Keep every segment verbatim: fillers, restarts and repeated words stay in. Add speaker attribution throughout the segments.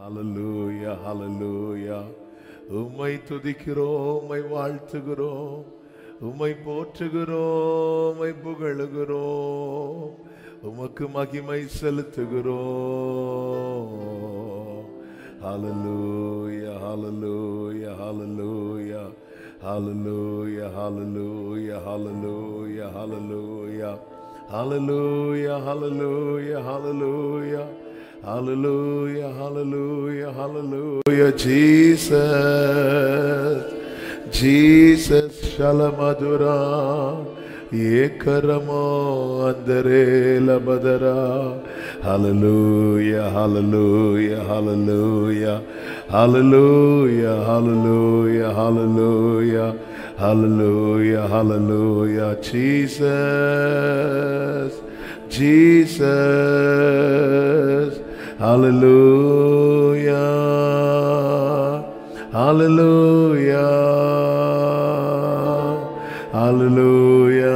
Speaker 1: ஹல்லேலூயா ஹல்லேலூயா. உம்மை துதிக்கிறோம், உம்மை வாழ்த்துகிறோம், உம்மை போற்றுகிறோம், உம்மை புகழுகிறோம், உமக்கு மகிமை செலுத்துகிறோம். Hallelujah hallelujah hallelujah hallelujah hallelujah hallelujah hallelujah hallelujah hallelujah hallelujah hallelujah hallelujah hallelujah. Jesus Jesus ஷலமதுரா ஏகரமோ அந்தரேல பதரா. Hallelujah hallelujah hallelujah hallelujah hallelujah hallelujah hallelujah hallelujah. Jesus Jesus hallelujah hallelujah hallelujah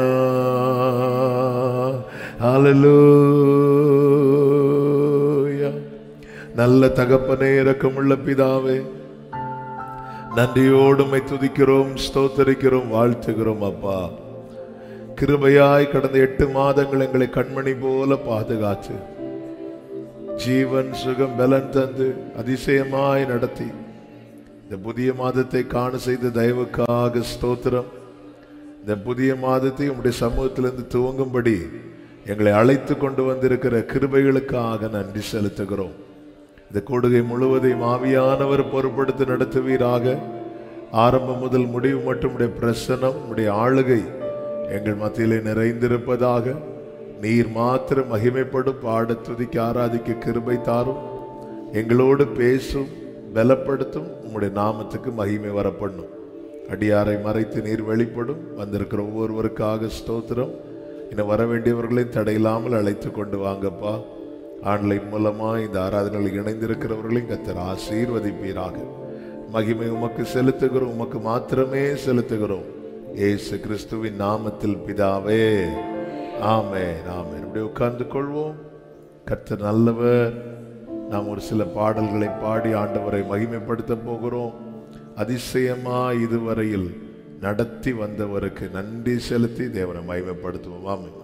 Speaker 1: hallelujah. நல்ல தகப்பனே, இரக்கமுள்ள பிதாவே, நன்றியோடு உம்மை துதிக்கிறோம், ஸ்தோத்தரிக்கிறோம், வாழ்த்துகிறோம். அப்பா, கிருபையாய் கடந்த எட்டு மாதங்கள் எங்களை கண்மணி போல பாதுகாத்து ஜீவன் சுகம் பலன் தந்து அதிசயமாய் நடத்தி இந்த புதிய மாதத்தை காண செய்த தயவுக்காக ஸ்தோத்திரம். இந்த புதிய மாதத்தை உம்முடைய சமூகத்திலிருந்து துவங்கும்படி எங்களை அழைத்து கொண்டு வந்திருக்கிற கிருபைகளுக்காக நன்றி செலுத்துகிறோம். இந்த கூடுகை முழுவதையும் ஆவியானவர் பொறுப்படுத்தி நடத்துவீராக. ஆரம்பம் முதல் முடிவு மட்டும் உடைய பிரசன்னம், உடைய ஆளுகை எங்கள் மத்தியிலே நிறைந்திருப்பதாக. நீர் மாத்திரம் மகிமைப்படும், பாட துதிக்க ஆராதிக்க கிருபை தாரும், எங்களோடு பேசும், பலப்படுத்தும். உம்முடைய நாமத்துக்கு மகிமை வரப்பண்ணும். அடியாரை மறைத்து நீர் வெளிப்படும். வந்திருக்கிற ஒவ்வொருவருக்காக ஸ்தோத்திரம். இன்னும் வர வேண்டியவர்களையும் தடையில்லாமல் அழைத்து கொண்டு வாங்கப்பா. ஆன்லைன் மூலமா இந்த ஆராதனையில் இணைந்திருக்கிறவர்களையும் கர்த்தர் ஆசீர்வதிப்பீராக. மகிமை உமக்கு செலுத்துகிறோம், உமக்கு மாத்திரமே செலுத்துகிறோம். இயேசு கிறிஸ்துவின் நாமத்தில் பிதாவே, ஆமென் ஆமென். இப்படி உட்கார்ந்து கொள்வோம். கர்த்தர் நல்லவர். நாம் ஒரு சில பாடல்களை பாடி ஆண்டவரை மகிமைப்படுத்த போகிறோம். அதிசயமா இதுவரையில் நடத்தி வந்தவருக்கு நன்றி செலுத்தி தேவனை மகிமைப்படுத்துவோம். ஆமென்.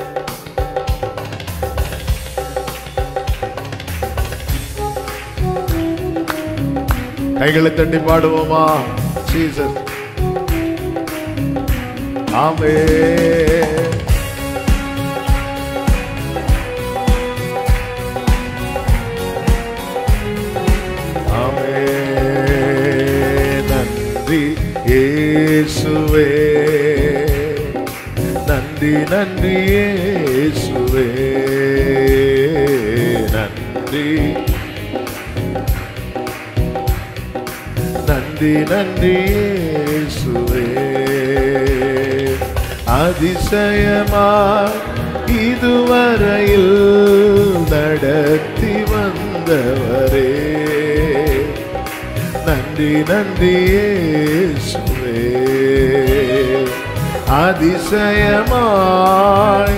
Speaker 1: கைகளை தட்டி பாடுவோமா? Jesus amen. ஆமென். நன்றி இயேசுவே, நன்றி நன்றி இயேசுவே, நன்றி நன்றி நன்றி இயேசுவே. அதிசயமாய் இதுவரையில் நடத்தி வந்தவரே, நன்றி நன்றி இயேசுவே. அதிசயமாய்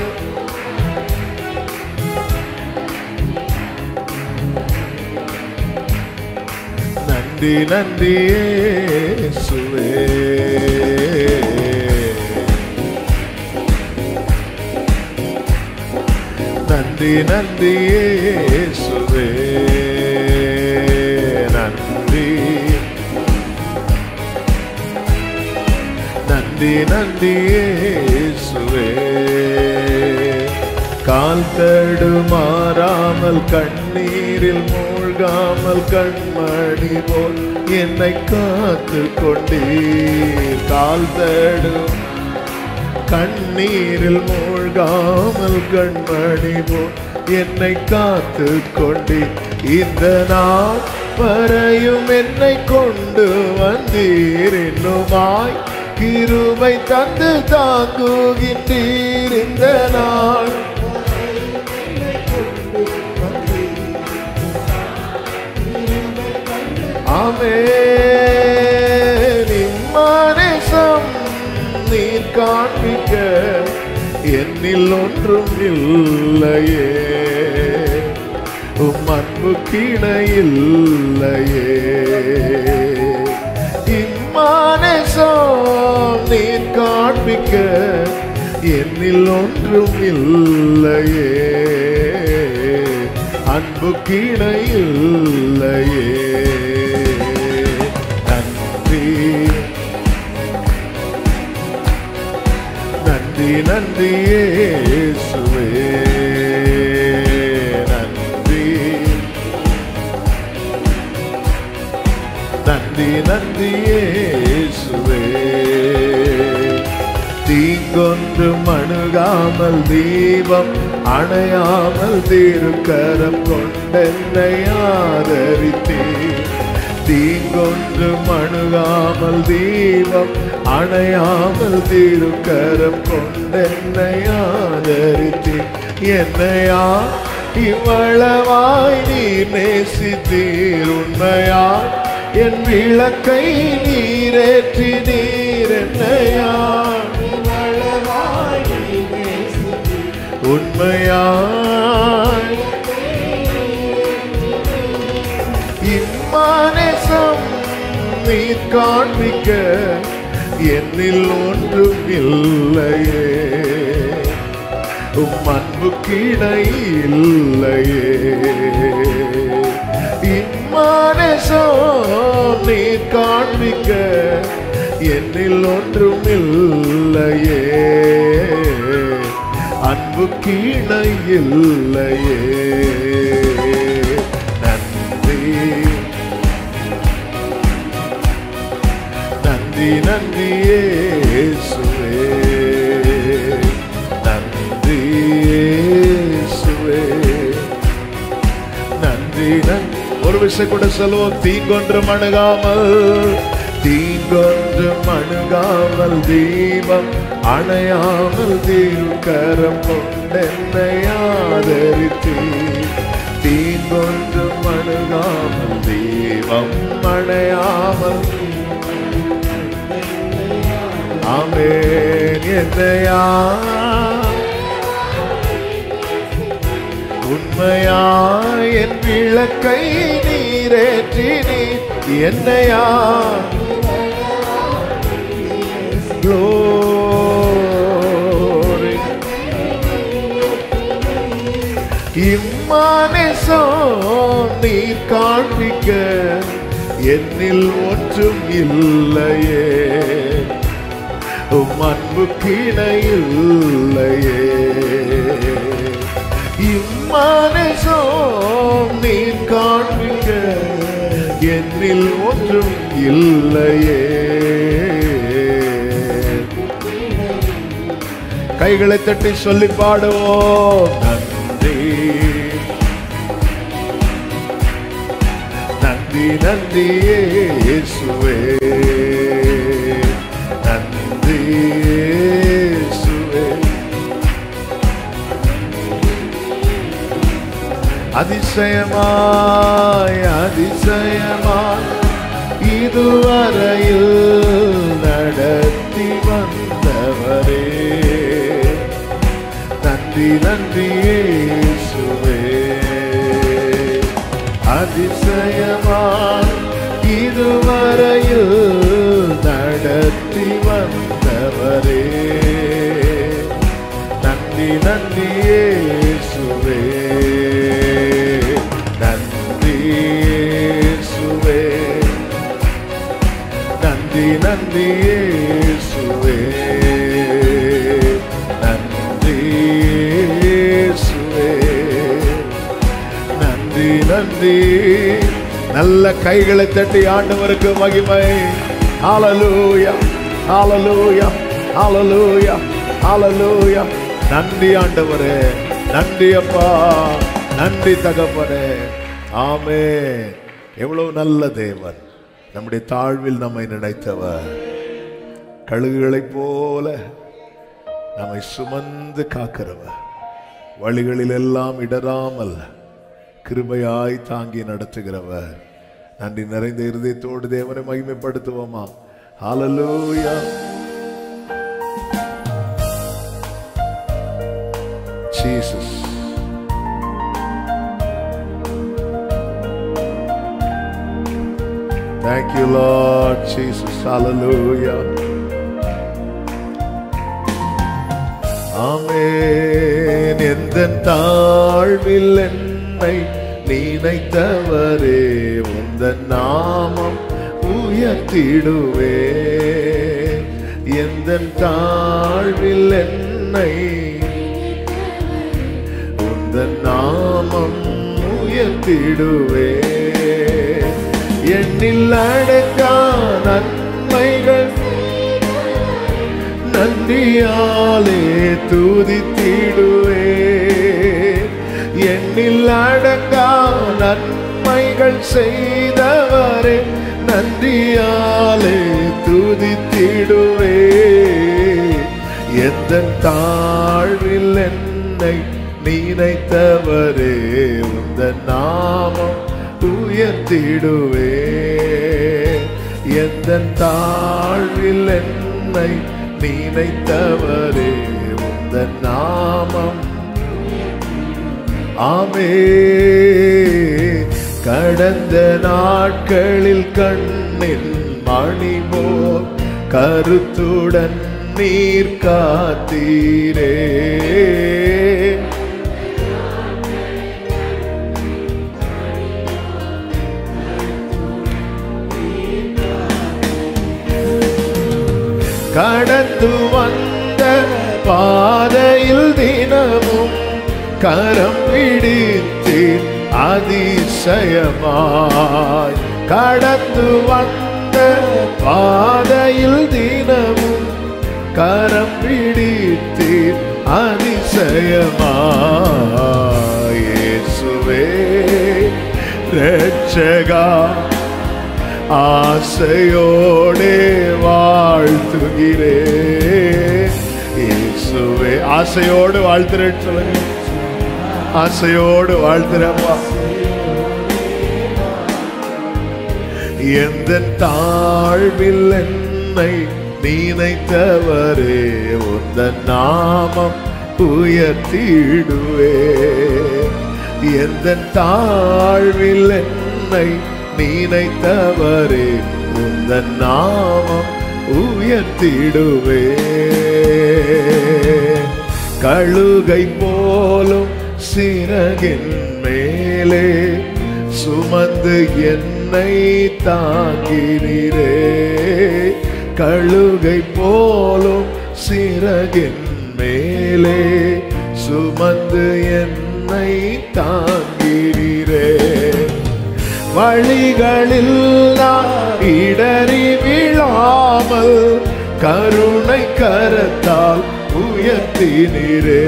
Speaker 1: நன்றி நன்றி இயேசுவே. நன்றி நன்றி இயேசுவே, நன்றி நன்றி நன்றி இயேசுவே. கால் தடுமாறாமல் கண்ணீரில் மூழ்காமல் கண்மணி போல் என்னை காத்து கொண்டீர். கால் தடும் கண்ணீரில் மூழ்காமல் கண்மணி போல் என்னை காத்து கொண்டீர். இந்த நாள் வரையும் என்னை கொண்டு வந்தீர். இன்னுமாய் கிருபை தந்து தாங்குகின்றீர். இந்த நாள் ஆமென். இம்மானேசம் நீர் காண்பிக்க என்னில் ஒன்றும் இல்லையே. உம் அன்புக்கிணையில்லையே. இம்மானேசம் நீர் காண்பிக்க என்னில் ஒன்றும் இல்லையே. அன்புக்கிணையில்லையே. நன்றி நன்றி நன்றி இயேசுவே. நன்றி நன்றி நன்றி இயேசுவே. தீங்கொன்றும் அணுகாமல் தீபம் அணையாமல் திருக்கரம் கொண்டென்னை ஆதரித்தீர். தீங்கொன்றும் அணுகாமல் தீபம் அணையாமல் திருக்கரம் கொண்டென்னை ஆதரித்தீர். என்னையா இவ்வளவாய் நீர் நேசித்தீர். உண்மையாய் என் விளக்கை நீரேற்றி நீர். என்னையா இவ்வளவாய் நீர் நேசித்தீர். உண்மையாய் இம்மானேசம் நீர் காண்பிக்க என்னில் ஒன்றும் இல்லையே. உம் அன்புக்கிணையில்லையே. இம்மானேசம் நீர் காண்பிக்க என்னில் ஒன்றும் இல்லையே. அன்புக்கிணையில்லையே. நன்றி நன்றி நன்றி இயேசுவே. நன்றி இயேசுவே. நன்றி நன்றி. ஒரு விஷயம் கூட சொல்லுவோம். தீங்கொன்றும் அணுகாமல் தீங்கொன்றும் அணுகாமல் தீபம் அணையாமல் திருக்கரம் கொண்டென்னை ஆதரித்தீர். தீங்கொன்றும் அணுகாமல் தீபம் அணையாமல். ஆமென். என்னையா உண்மையாய் என் விளக்கை நீரேற்றி நீர். என்னையா glory. இம்மானேசம் நீர் காண்பிக்க என்னில் ஒன்றும் இல்லையே. உம் அன்புக்கிணையில்லையே. இம்மானேசம் நீர் காண்பிக்க என்னில் ஒன்றும் இல்லையே. கைகளை தட்டி சொல்லி பாடுவோம். நன்றி நன்றி நன்றி இயேசுவே. நன்றி இயேசுவே. அதிசயமாய் அதிசயமாய் இதுவரையில் நடத்தி வந்தவரே. நன்றி நன்றி இயேசுவே. அதிசயமாய் இதுவரையில் நடத்தி வந்தவரே. நன்றி நன்றி இயேசுவே. நன்றி இயேசுவே. நன்றி நன்றி இயேசுவே. நன்றி இயேசுவே. நன்றி நன்றி. நல்ல கைகளை தட்டி ஆண்டவருக்கு மகிமை. ஹல்லேலூயா ஹல்லேலூயா ஹல்லேலூயா ஹல்லேலூயா. நன்றி ஆண்டவரே. நன்றி அப்பா. நன்றி தகப்பனே. ஆமென். எவ்வளவு நல்ல தேவன். நம்முடைய தாழ்வில் நம்மை நினைத்தவர். கழுகுகளைப் போல நம்மை சுமந்து காக்கிறவர். வழிகளில் எல்லாம் இடராமல் கிருபையாய் தாங்கி நடத்துகிறவர். நன்றி நிறைந்த இருதயத்தோடு தேவனை மகிமைப்படுத்துவோமா? ஹல்லேலூயா. Jesus. Thank you, Lord Jesus. Hallelujah. Amen. எந்தன் தாழ்வில் என்னை நினைத்தவரே, உந்தன் நாமம் உயர்த்திடுவே. எந்தன் தாழ்வில் என்னை உந்தன் நாமம் உயர்த்திடுவே. எண்ணில் அடங்கா நன்மைகள் நன்றியாலே துதித்திடுவே. எண்ணில் அடங்கா நன்மைகள் செய்தவரே, நன்றியாலே துதித்திடுவே. எந்தன் தாழ்வில் என்னை நினைத்தவரே, உந்தன் நாமம் உயர்த்திடுவே. எந்தன் தாழ்வில் என்னை நினைத்தவரே, உந்தன் நாமம். ஆமே. கடந்த நாட்களில் கண்ணின் மணி போல் கருத்துடன் நீர் காத்தீரே. கடந்து வந்த பாதையில் தினமும் கரம் பிடித்து அதிசயமாய். கடந்து வந்த பாதையில் தினமும் கரம் பிடித்து அதிசயமாய். இயேசுவே இரட்சகா, ஆசையோடே வாழ்த்துகிறேன். இயேசுவே ஆசையோடு வாழ்த்துறேன் சொல்லுங்க. ஆசையோடு வாழ்த்துறப்பா. எந்தன் தாழ்வில் என்னை நினைத்தவரே, உந்தன் நாமம் உயர்த்திடுவே. எந்தன் தாழ்வில் என்னை நினைத்தவரே, உந்தன் நாமம் உயர்த்திடுவே. கழுகை போலும் சிறகின் மேலே சுமந்து என்னை தாங்கினீரே. கழுகை போலும் சிறகின் மேலே சுமந்து என்னை தாங்கினீரே. வழிகளில் நான் இடறி விழாமல் கருணை கரத்தால் உயர்த்தினீரே.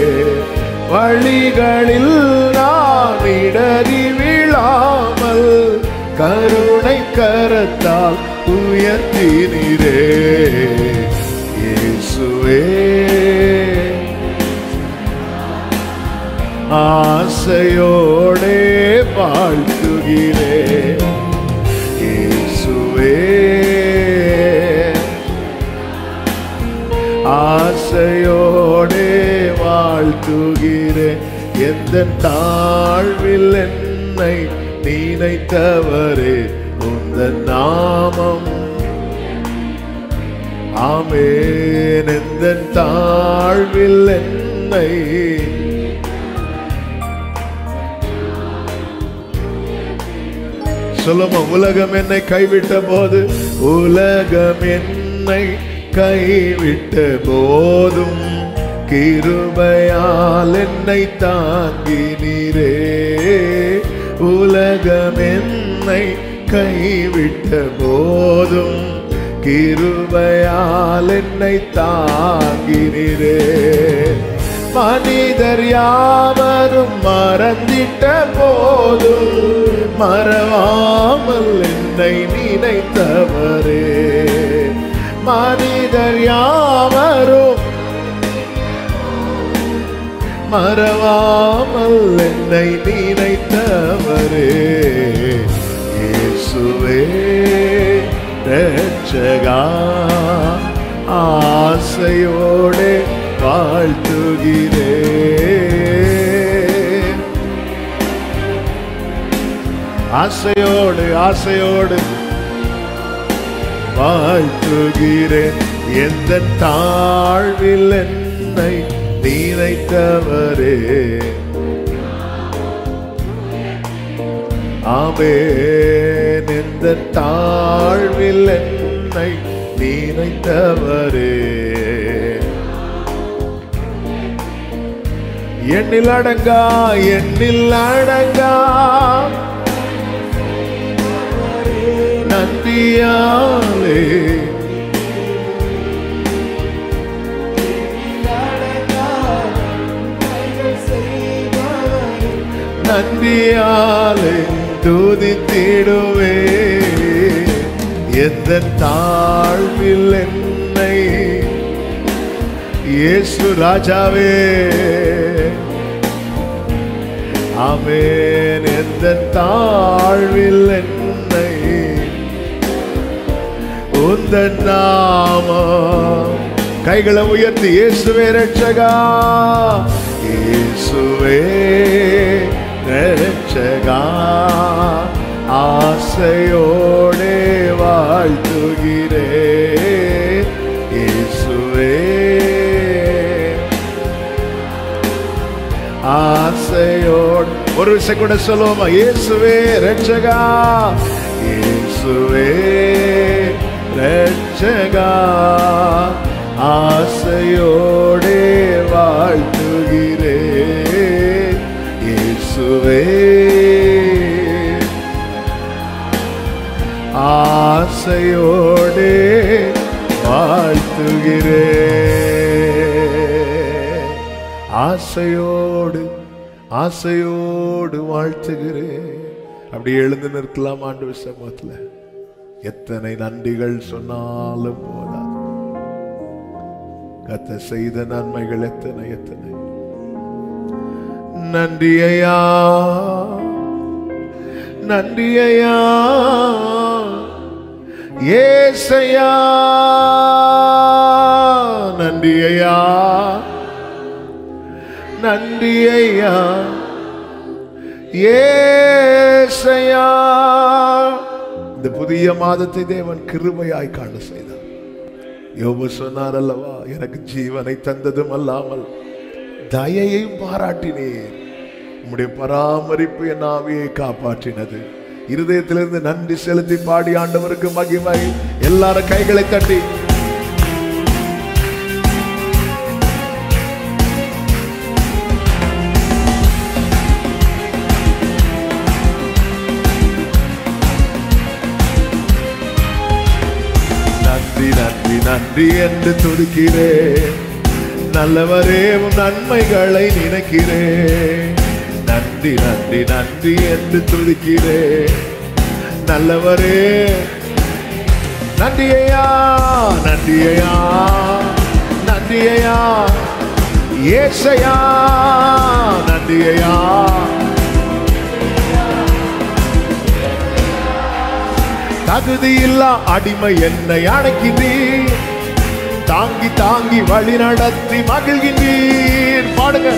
Speaker 1: வழிகளில் நான் இடறி விழாமல் கருணை கரத்தால் உயர்த்தினீரே. இயேசுவே ஆசையோடே வாழ்த்துகிறேன். இயேசுவே ஆசையோடே வாழ்த்துகிறேன். எந்தன் தாழ்வில் என்னை நினைத்தவரே, உந்தன் நாமம். ஆமென். எந்தன் தாழ்வில் என்னை சொல்லுமா. உலகம் என்னை கைவிட்ட போது, உலகம் என்னை கைவிட்ட போதும் கிருபையால் என்னை தாங்கினீரே. உலகம் என்னை கைவிட்ட போதும் கிருபையால் என்னை தாங்கினீரே. மனிதர் யாவரும் மறந்திட்ட போதும் மறவாமல் என்னை நினைத்தவரே. மனிதர் யாவரும் மறவாமல் என்னை நினைத்தவரே. இயேசுவே இரட்சகா, ஆசையோடு வாழ்த்துகிறேன். ஆசையோடு ஆசையோடு வாழ்த்துகிறேன். எந்த தாழ்வில் என்னை நினைத்தவரே, ஆமென். எந்த தாழ்வில் என்னை நினைத்தவரே, எண்ணில் அடங்கா எண்ணில் அடங்கா நன்றியாலே, நன்றியாலே துதித்திடுவே. எந்த தாழ்வில் என்னை இயேசு ராஜாவே, ஆமென். எந்த தாழ்வில் என்னை உந்தன் நாமம், கைகளை உயர்த்தி இயேசுவே ரட்சகா, இயேசுவே ரட்சகா, ஆசையோடே வாழ்த்துகிறேன். இயேசுவே ஆசையோடு, ஒரு விஷயம் கூட சொல்லுவோமா? இயேசுவே ரட்சகா, இயேசுவே ரட்சகா, ஆசையோடே வாழ்த்துகிறேன். இயேசுவே ஆசையோடே வாழ்த்துகிறேன். ஆசையோடு ஆசையோடு வாழ்த்துகிறேன். அப்படி எழுந்து நிற்கலாம் ஆண்டவர் சமூகத்துல. எத்தனை நன்றிகள் சொன்னாலும் போதாது. கர்த்தர் செய்த நன்மைகள் எத்தனை எத்தனை. நன்றி ஐயா, நன்றி ஐயா, ஏசையா, நன்றி ஐயா, நன்றி ஐயா, ஏசையா. இந்த புதிய மாதத்தை தேவன் கிருபையாய் காண செய்தார். யோபு சொன்னார் அல்லவா, எனக்கு ஜீவனை தந்ததும் அல்லாமல் தயையையும் பாராட்டினீர், உம்முடைய பராமரிப்பு என் ஆவியை காப்பாற்றினது. இருதயத்திலிருந்து நன்றி செலுத்தி பாடி ஆண்டவருக்கு மகிமை. எல்லாரும் கைகளை தட்டி நன்றி நன்றி நன்றி என்று துதிக்கிறேன். நல்லவரே உம் நன்மைகளை நினைக்கிறேன். நன்றி நன்றி நன்றி என்று துதிக்கிறேன். நல்லவரே நன்றி ஐயா, நன்றி ஐயா, நன்றி ஐயா, ஏசையா, நன்றி ஐயா. தகுதியில்லா அடிமை என்னை அணைக்கின்றீர், தாங்கி தாங்கி வழி நடத்தி மகிழ்கின்றீர். பாடுங்க.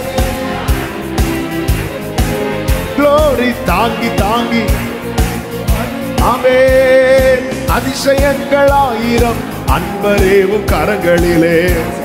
Speaker 1: Glory, தாங்கி தாங்கி, ஆமென். அதிசயங்கள் ஆயிரம் அன்பரேவும் கரங்களிலே.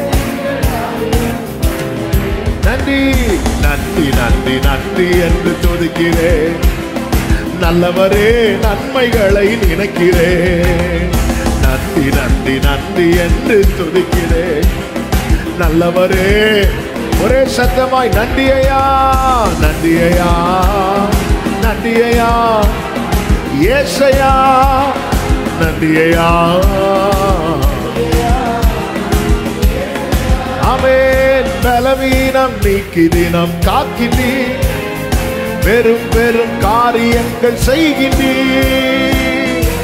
Speaker 1: நன்றி நன்றி நன்றி நன்றி என்று துதிக்கிறேன். நல்லவரே நன்மைகளை நினைக்கிறேன். நன்றி நன்றி நன்றி என்று துதிக்கிறேன். நல்லவரே ஒரே சத்தமாய் நன்றி ஐயா, நன்றி ஐயா, நன்றி ஐயா, ஏசையா, நன்றி ஐயா. ஆமென். பலவீனம் நீக்கி தினம் காக்கின்றீர், பெரும் பெரும் காரியங்கள் செய்கின்றீர்.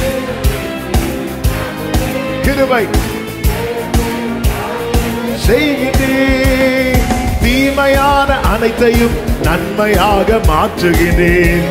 Speaker 1: கிருபை செய்கின்றீர். தீமையான அனைத்தையும் நன்மையாக மாற்றுகின்றேன்.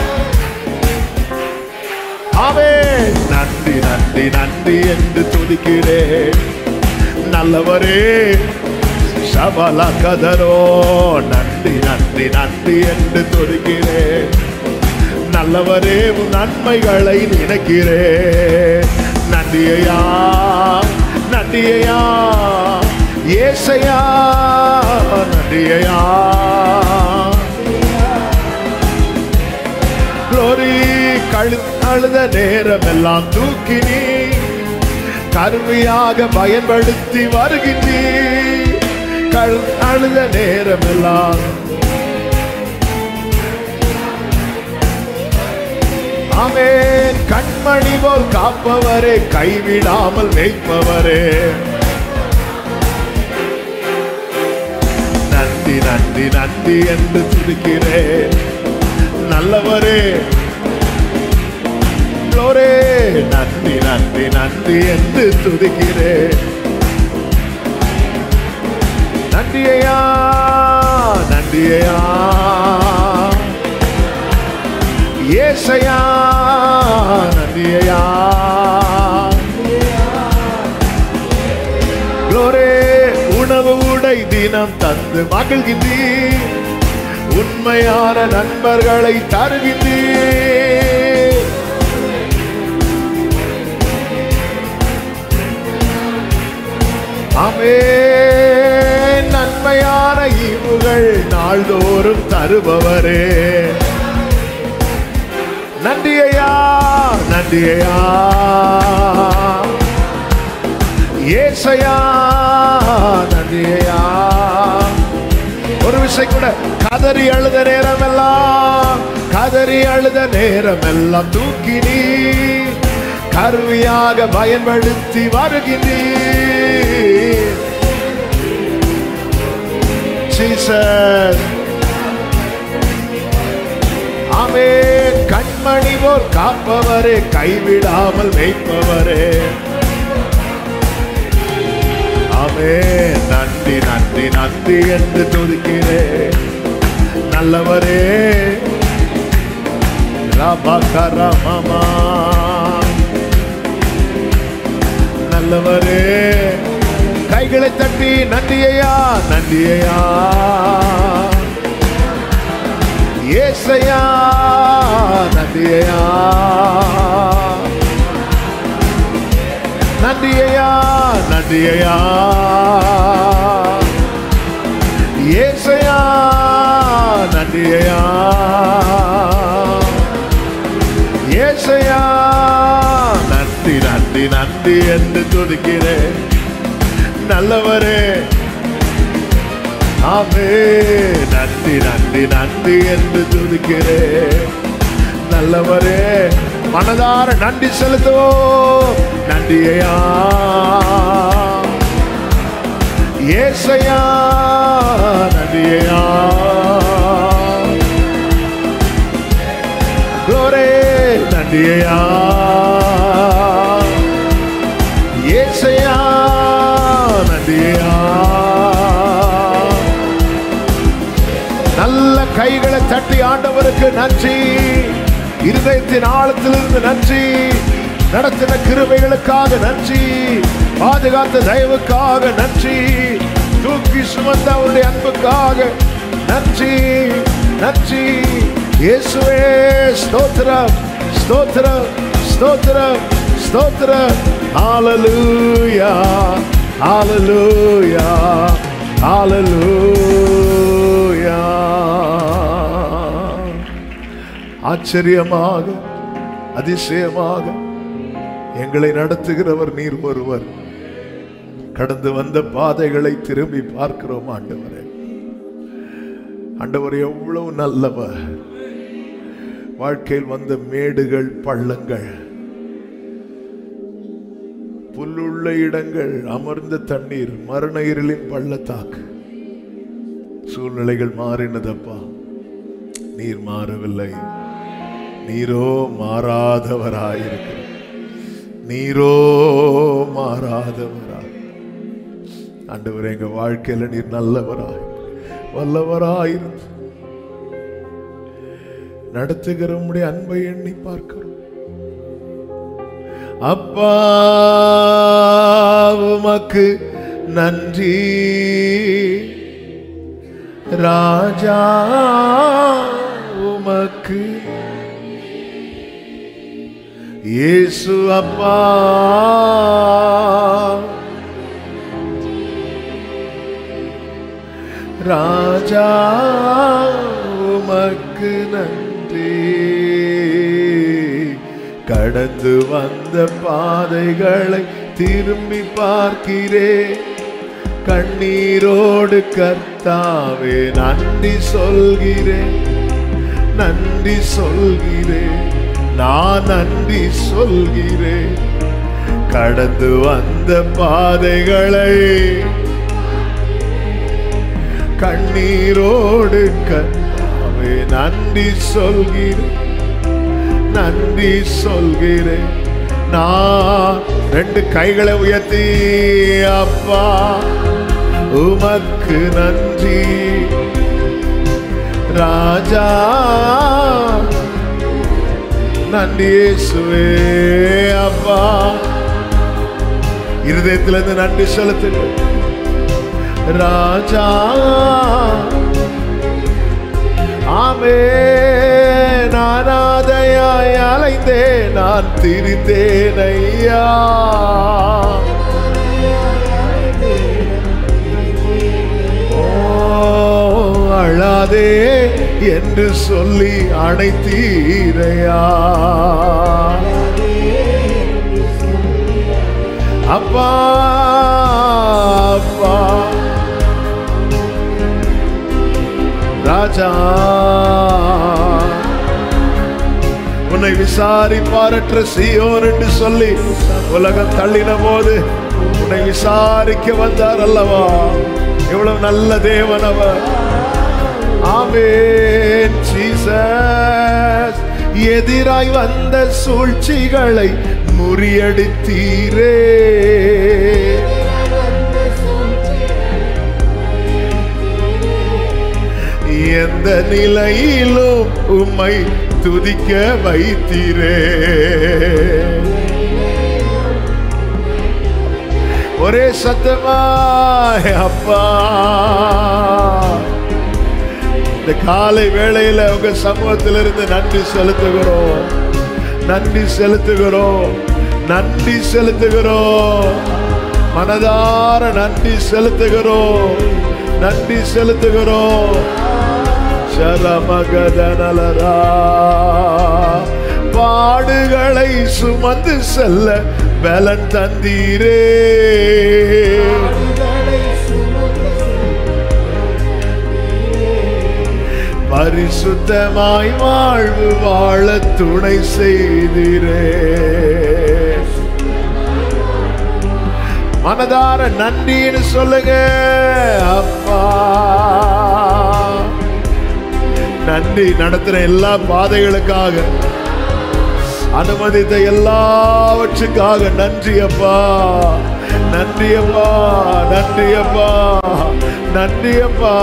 Speaker 1: ஆமென். நன்றி நன்றி நன்றி என்று துதிக்கிறேன். நல்லவரே சபல கதரோ, நன்றி நன்றி நன்றி என்று துதிக்கிறேன். நல்லவரே நன்மைகளை நினைக்கிறேன். நன்றியா நன்றியா ஏசையா நன்றியா க்ளோரி. கழு அழுத நேரம் எல்லாம் தூக்கி நீ கருவியாக பயன்படுத்தி வருகின்றீ. கழு அழுத நேரம் எல்லாம் ஆமென். கண்மணி போல் காப்பவரே, கைவிடாமல் வைப்பவரே, நன்றி நன்றி நன்றி என்று துதிக்கிறேன். நல்லவரே க்ளோரி, நன்றி நன்றி நன்றி என்று துதிக்கிறேன். நன்றியா நன்றியா ஏசையா நன்றியா க்ளோரி. உணவு உடை தினம் தந்து மகிழ்கின்றீர், உண்மையான நண்பர்களை தருகின்றீர். ஆமென். நன்மையான ஈவுகள் நாள்தோறும் தருபவரே, நன்றியா நன்றியா ஏசையா நன்றியா. ஒரு விஷயம் கூட, கதறி அழுத நேரம் எல்லாம் கதறி அழுத நேரம் எல்லாம் தூக்கி நீ கருவியாக பயன்படுத்தி வருகின்றீர். ஜீசஸ் ஆமென். கண்மணி போல் காப்பவரே, கைவிடாமல் வைப்பவரே, ஆமென். நன்றி நன்றி நன்றி என்று துதிக்கிறேன். நல்லவரே ரபகரமமா, நல்லவரே. கைகளை தட்டி நன்றியா நன்றியா ஏசையா நன்றியா நன்றியா நன்றியா ஏசையா நன்றியா ஏசையா. நன்றி நன்றி நன்றி என்று துதிக்கிறேன். நல்லவரே ஆமென். நன்றி நன்றி நன்றி என்று துதிக்கிறேன். நல்லவரே, மனதார நன்றி செலுத்துவோம். நன்றியா ஏசையா நன்றியா க்ளோரி. நன்றியா ஏசையா நன்றியா. நல்ல கைகளை தட்டி ஆண்டவருக்கு நன்றி. இருதயத்தின் ஆழத்திலிருந்து நன்றி. நடத்தின கிருபைகளுக்காக நன்றி. பாதுகாத்த தயவுக்காக நன்றி. தூக்கி சுமந்த அவருடைய அன்புக்காக நன்றி நன்றி. இயேசுவே ஸ்தோத்திரம் ஸ்தோத்திரம் ஸ்தோத்திரம் ஸ்தோத்திரம். ஹல்லேலூயா ஹல்லேலூயா ஹல்லேலூயா. ஆச்சரியமாக அதிசயமாக எங்களை நடத்துகிறவர் நீர் ஒருவர். கடந்து வந்த பாதைகளை திரும்பி பார்க்கிறோம் ஆண்டவரே. ஆண்டவர் எவ்வளவு நல்லவர். வாழ்க்கையில் வந்த மேடுகள் பள்ளங்கள், புல்லுள்ள இடங்கள், அமர்ந்த தண்ணீர், மரண இருளின் பள்ளத்தாக்கு, சூழ்நிலைகள் மாறினதப்பா, நீர் மாறவில்லை. நீரோ மாறாதவராயிருக்க, நீரோ மாறாதவராய். ஆண்டவரே, எங்க வாழ்க்கையில நீர் நல்லவராய் வல்லவராயிருந்து நடத்துகிற உம்முடைய அன்பை எண்ணி பார்க்கிறோம். அப்பா உமக்கு நன்றி, ராஜா உமக்கு இயேசு அப்பா ராஜா உமக்கு நன்றி. கடந்து வந்த பாதைகளை திரும்பி பார்க்கிறேன், கண்ணீரோடு கர்த்தாவே நன்றி சொல்கிறேன், நன்றி சொல்கிறேன், நான் நன்றி சொல்கிறேன். கடந்து வந்த பாதைகளை கண்ணீரோடு கர்த்தாவே நன்றி சொல்கிறேன், நன்றி சொல்கிறேன். நான் ரெண்டு கைகளை உயர்த்தி அப்பா உமக்கு நன்றி, ராஜா நன்றி இயேசுவே அப்பா. இருதயத்திலிருந்து நன்றி செலுத்துங்க ராஜா. ஆமென். அனாதையாய் அலைந்தேன் நான் திரிந்தேன் ஐயா, ஓ அழாதே என்று சொல்லி அணைத்தீரையா அப்பா அப்பா. ராஜா உன்னை விசாரிப்பாரற்ற சீயோன் என்று சொல்லி உலகம் தள்ளின போது உன்னை விசாரிக்க வந்தார் அல்லவா. எவ்வளவு நல்ல தேவன் அவர். ஆமென் ஜீசஸ். எதிராய் வந்த சூழ்ச்சிகளை முறியடித்தீரே, எந்த நிலையிலும் உம்மை துதிக்க வைத்தீரே. ஒரே சத்தமாய் அப்பா. இந்த காலை வேளையில உங்க சமூகத்திலிருந்து நன்றி செலுத்துகிறோம், நன்றி செலுத்துகிறோம், நன்றி செலுத்துகிறோம், மனதார நன்றி செலுத்துகிறோம், நன்றி செலுத்துகிறோம். சரமகதனலரா பாடுகளை சுமந்து செல்ல பலன் தந்தீரே, பரிசுத்தமாய் வாழ்வு வாழ துணை செய்தீரே. மனதார நன்றின்னு சொல்லுங்க அப்பா. நன்றி. நடத்துற எல்லா பாதைகளுக்காக, அனுமதித்த எல்லாவற்றுக்காக நன்றி அப்பா, நன்றி அப்பா, நன்றி அப்பா, நன்றி அப்பா.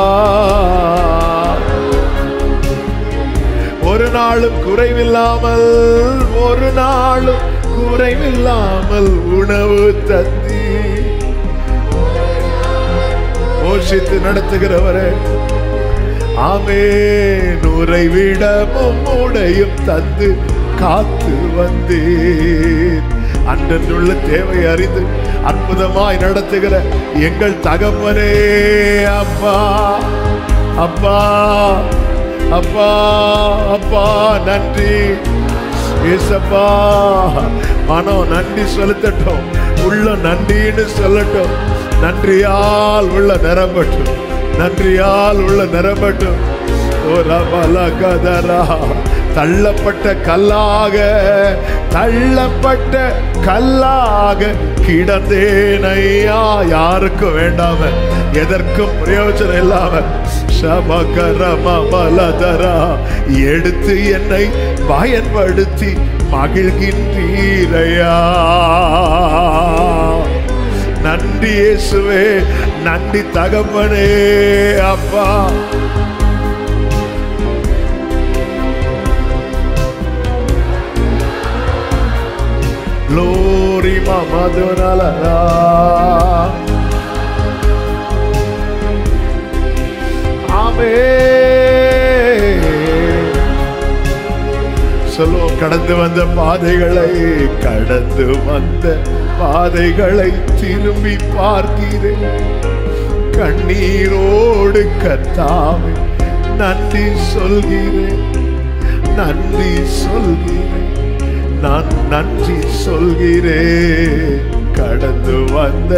Speaker 1: ஒரு நாளும் குறைவில்லாமல், ஒரு நாளும் குறைவில்லாமல் உணவு தந்தி போஷித்து நடத்துகிறவரே. ஆமென். உறைவிடமும் உடையும் தந்து காத்து வந்தேன். அன்றன்றுள்ள தேவை அறிந்து அற்புதமாய் நடத்துகிற எங்கள் தகப்பனே அப்பா, அப்பா, அப்பா, அப்பா நன்றி ஏசப்பா. மனம் நன்றி செலுத்தட்டும், உள்ள நன்றின்னு சொல்லட்டும். நன்றியால் உள்ள நிரம்பட்டும், நன்றியால் உள்ள நிரம்பட்டும். தள்ளப்பட்ட கல்லாக, தள்ளப்பட்ட கல்லாக கிடந்தேன் ஐயா. யாருக்கும் வேண்டாம, எதற்கும் பிரயோஜனம் இல்லாம சமகரமலதரா எடுத்து என்னை பயன்படுத்தி மகிழ்கின்றீரையா. நன்றி இயேசுவே, நன்றி தகப்பனே அப்பா. Glory Mama Donalala. Amen. சொல்லுவோம். கடந்து வந்த பாதைகளை கடந்து வந்த பாதைகளை திரும்பி பார்க்கிறேன். கண்ணீரோடு கர்த்தாவே நன்றி சொல்கிறேன், நன்றி சொல்கிறேன், நான் நன்றி சொல்கிறேன். கடந்து வந்த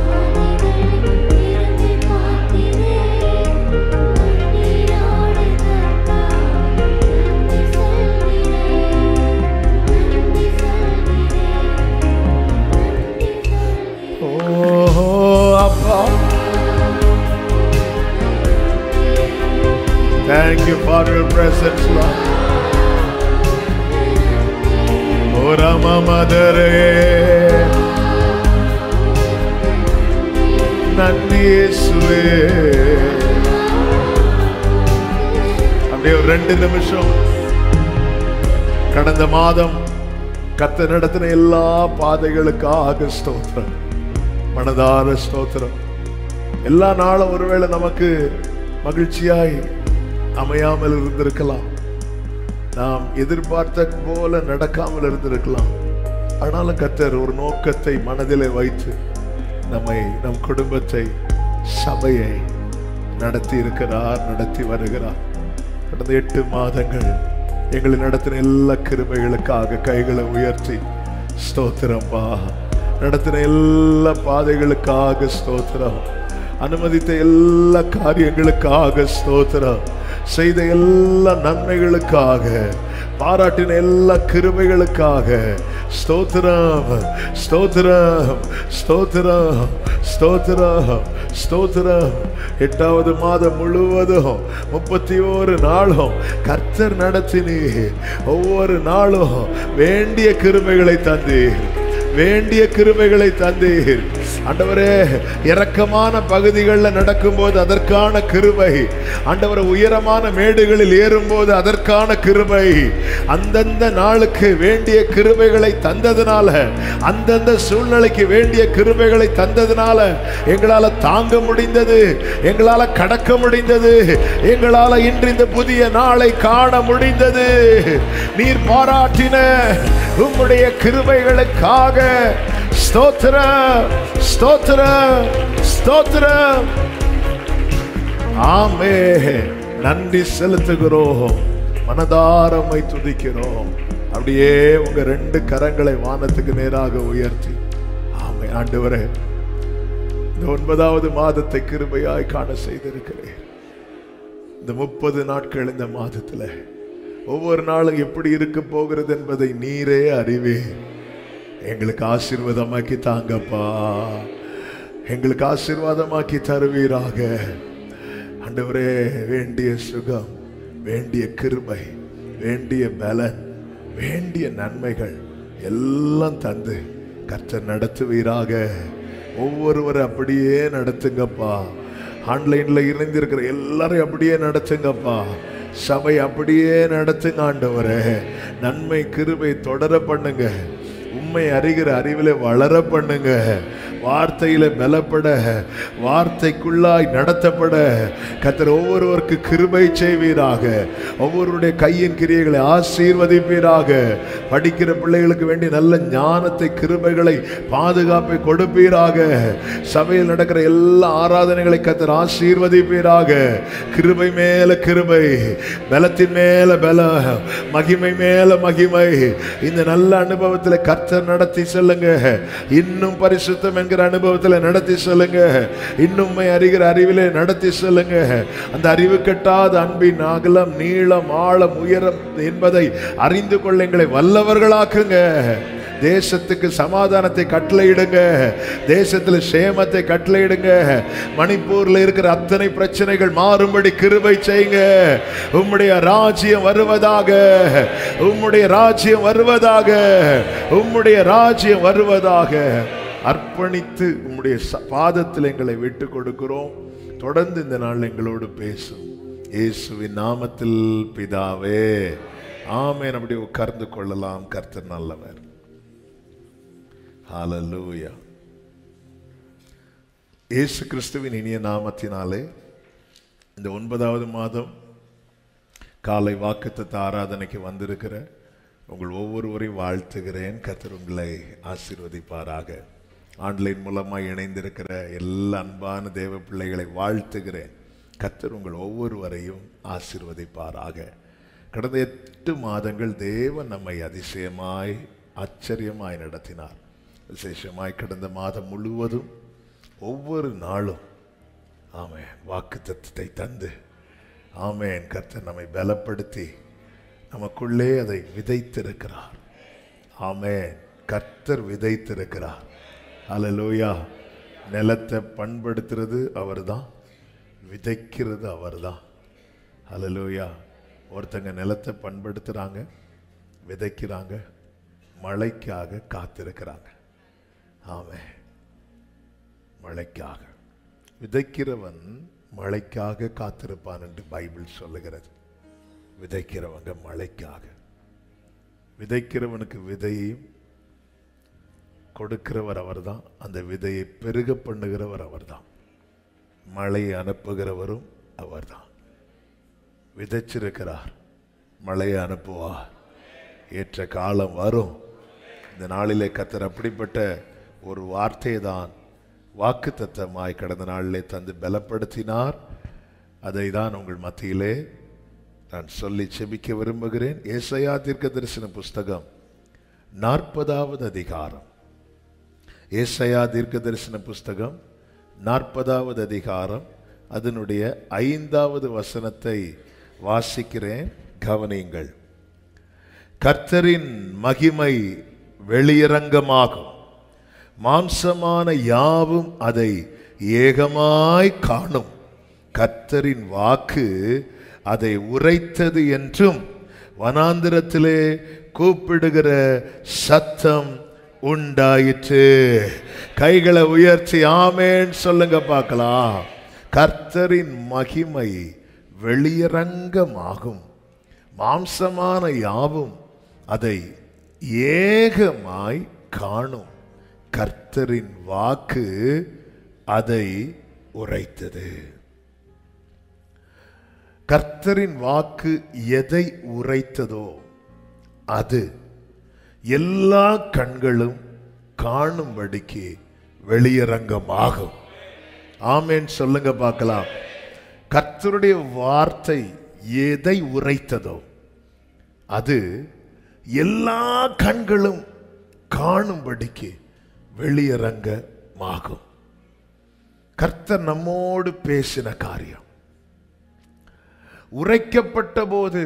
Speaker 1: Thank you for your presence, Lord. Oh Rama Madare, Nandi Yesue. அப்படியே ஒரு ரெண்டு நிமிஷம் கடந்த மாதம் கர்த்தர் நடத்தின எல்லா பாதைகளுக்காக ஸ்தோத்திரம், மனதார ஸ்தோத்திரம். எல்லா நாளும் ஒருவேளை நமக்கு மகிழ்ச்சியாய் அமையாமல் இருந்திருக்கலாம், நாம் எதிர்பார்த்த போல நடக்காமல் இருந்திருக்கலாம். ஆனாலும் கர்த்தர் ஒரு நோக்கத்தை மனதிலே வைத்து நம்மை, நம் குடும்பத்தை, சபையை நடத்தி இருக்கிறார், நடத்தி வருகிறார். கடந்த எட்டு மாதங்கள் எங்களை நடத்தின எல்லா கிருபைகளுக்காக கைகளை உயர்த்தி ஸ்தோத்திரம்பா. நடத்தின எல்லா பாதைகளுக்காக ஸ்தோத்திரம், அனுமதித்த எல்லா காரியங்களுக்காக ஸ்தோத்திரம், செய்த எல்லா நன்மைகளுக்காக, பாராட்டின எல்லா கிருபைகளுக்காக ஸ்தோத்திரம், ஸ்தோத்திரம், ஸ்தோத்திரம், ஸ்தோத்திரம், ஸ்தோத்திரம். எட்டாவது மாதம் முழுவதும் முப்பத்தி ஓரு நாளும் கர்த்தர் நடத்தினீர். ஒவ்வொரு நாளும் வேண்டிய கிருபைகளை தந்தீர், வேண்டிய கிருபைகளை தந்தீர். ஆண்டவரே, இரக்கமான பகுதிகளில் நடக்கும்போது அதற்கான கிருபை, ஆண்டவரே உயரமான மேடுகளில் ஏறும்போது அதற்கான கிருபை, அந்தந்த நாளுக்கு வேண்டிய கிருபைகளை தந்ததுனால, அந்தந்த சூழ்நிலைக்கு வேண்டிய கிருபைகளை தந்ததுனால எங்களால் தாங்க முடிந்தது, எங்களால் கடக்க முடிந்தது, எங்களால் இன்று இந்த புதிய நாளை காண முடிந்தது. நீர் பாராட்டின உம்முடைய கிருபைகளுக்காக ஸ்தோத்திரம், ஸ்தோத்திரம், ஸ்தோத்திரம். ஆமென். நன்றி செலுத்துகிறோம், மனதாரமை துதிக்கிறோம். அப்படியே உங்க ரெண்டு கரங்களை வானத்துக்கு நேராக உயர்த்தி ஆமென். ஆண்டவரே, இந்த ஒன்பதாவது மாதத்தை கிருபையாய் காண செய்திருக்கிறேன். இந்த முப்பது நாட்கள் இந்த மாதத்துல ஒவ்வொரு நாளும் எப்படி இருக்க போகிறது என்பதை நீரே அறிவே. எங்களுக்கு ஆசீர்வாதமாக்கி தாங்கப்பா, எங்களுக்கு ஆசீர்வாதமாக்கி தருவீராக. ஆண்டவரே, வேண்டிய சுகம், வேண்டிய கிருபை, வேண்டிய பலன், வேண்டிய நன்மைகள் எல்லாம் தந்து கர்த்தர் நடத்துவீராக. ஒவ்வொருவரை அப்படியே நடத்துங்கப்பா. ஆன்லைன்ல இணைந்திருக்கிற எல்லாரையும் அப்படியே நடத்துங்கப்பா. சபை அப்படியே நடத்துங்க ஆண்டவரே. நன்மை கிருபை தொடர பண்ணுங்க. உண்மை அறிகிற அறிவிலே வளர பண்ணுங்க. வார்த்தையில பலப்பட, வார்த்தைக்குள்ளாய் நடத்தப்பட கர்த்தர் ஒவ்வொருவருக்கு கிருபை செய்வீராக. ஒவ்வொருடைய கையின் கிரியைகளை ஆசீர்வதிப்பீராக. படிக்கிற பிள்ளைகளுக்கு வேண்டிய நல்ல ஞானத்தை, கிருபைகளை, பாதுகாப்பை கொடுப்பீராக. சபையில் நடக்கிற எல்லா ஆராதனைகளை கர்த்தர் ஆசீர்வதிப்பீராக. கிருபை மேல கிருபை, பலத்தின் மேல பல, மகிமை மேல மகிமை. இந்த நல்ல அனுபவத்தில் கர்த்தர் நடத்தி செல்லுங்க. இன்னும் பரிசுத்தம் என்கிற அனுபவத்தில் நடத்தி செல்லுங்க. இன்னும் அறிகிற அறிவிலே நடத்தி செல்லுங்க. அந்த அறிவு கட்டாத அன்பின் அகலம், நீளம், ஆழம், உயரம் என்பதை அறிந்து கொள்ள எங்களை வல்லவர்களாக்குங்க. தேசத்துக்கு சமாதானத்தை கட்டளையிடுங்க. தேசத்துல சேமத்தை கட்டளையிடுங்க. மணிப்பூர்ல இருக்கிற அத்தனை பிரச்சனைகள் மாறும்படி கிருபை செய்யுங்க. உம்முடைய ராஜ்யம் வருவதாக, உம்முடைய ராஜ்யம் வருவதாக, உம்முடைய ராஜ்யம் வருவதாக. அர்ப்பணித்து உம்முடைய பாதத்தில் எங்களை விட்டு கொடுக்கிறோம். தொடர்ந்து இந்த நாள் எங்களோடு பேசும். இயேசுவின் நாமத்தில் பிதாவே, ஆமென். அப்படி உட்கார்ந்து கொள்ளலாம். கர்த்தர் நல்லவர். ஹல்லேலூயா. இயேசு கிறிஸ்துவின் இனிய நாமத்தினாலே இந்த ஒன்பதாவது மாதம் காலை வாக்குத்தத்த ஆராதனைக்கு வந்திருக்கிற உங்கள் ஒவ்வொருவரையும் வாழ்த்துகிறேன். கர்த்தர் உங்களை ஆசீர்வதிப்பாராக. ஆன்லைன் மூலமாக இணைந்திருக்கிற எல்லா அன்பான தேவ பிள்ளைகளை வாழ்த்துகிறேன். கர்த்தர் உங்கள் ஒவ்வொருவரையும் ஆசீர்வதிப்பாராக. கடந்த எட்டு மாதங்கள் தேவன் நம்மை அதிசயமாய் ஆச்சரியமாய் நடத்தினார். விசேஷமாய் கடந்த மாதம் முழுவதும் ஒவ்வொரு நாளும் ஆமென் வாக்குத்தத்தத்தை தந்து ஆமென் கர்த்தர் நம்மை பலப்படுத்தி நமக்குள்ளே அதை விதைத்திருக்கிறார். ஆமென் கர்த்தர் விதைத்திருக்கிறார். அல்லேலூயா. நிலத்தை பண்படுத்துறது அவர்தான், விதைக்கிறது அவர்தான். அல்லேலூயா. ஒருத்தங்க நிலத்தை பண்படுத்துறாங்க, விதைக்கிறாங்க, மழைக்காக காத்திருக்கிறாங்க. ஆமென். மழைக்காக விதைக்கிறவன் மழைக்காக காத்திருப்பான் என்று பைபிள் சொல்லுகிறது. விதைக்கிறவங்க மழைக்காக, விதைக்கிறவனுக்கு விதையையும் கொடுக்கிறவர் அவர்தான், அந்த விதையை பெருக பண்ணுகிறவர் அவர்தான், மழையை அனுப்புகிறவரும் அவர்தான். விதைச்சிருக்கிறார், மழையை அனுப்புவார். ஏற்ற காலம் வரும். இந்த நாளிலே கர்த்தர் அப்படிப்பட்ட ஒரு வார்த்தையை தான் வாக்குத்தத்தமாய் கடந்த நாளிலே தந்து பலப்படுத்தினார். அதை தான் உங்கள் மத்தியிலே நான் சொல்லி செபிக்க விரும்புகிறேன். ஏசாயா தீர்க்கதரிசன புஸ்தகம் நாற்பதாவது அதிகாரம். ஏசாயா தீர்க்கதரிசன புஸ்தகம் நாற்பதாவது அதிகாரம், அதனுடைய ஐந்தாவது வசனத்தை வாசிக்கிறேன், கவனியுங்கள். கர்த்தரின் மகிமை வெளியரங்கமாகும், மாம்சமான யாவும் அதை ஏகமாய் காணும். கர்த்தரின் வாக்கு அதை உரைத்தது என்றும் வனாந்திரத்திலே கூப்பிடுகிற சத்தம் உண்டாயிற்று. கைகளை உயர்த்தி ஆமென் சொல்லுங்க பார்க்கலாம். கர்த்தரின் மகிமை வெளியரங்கமாகும், மாம்சமான யாவும் அதை ஏகமாய் காணும். கர்த்தரின் வாக்கு அதை உரைத்தது. கர்த்தரின் வாக்கு எதை உரைத்ததோ அது எல்லா கண்களும் காணும்படிக்கு வெளியரங்கமாகும். ஆமென் சொல்லுங்க பார்க்கலாம். கர்த்தருடைய வார்த்தை எதை உரைத்ததோ அது எல்லா கண்களும் காணும்படிக்கு வெளியரங்கமாகும். கர்த்தர் நம்மோடு பேசின காரியம் உரைக்கப்பட்ட போது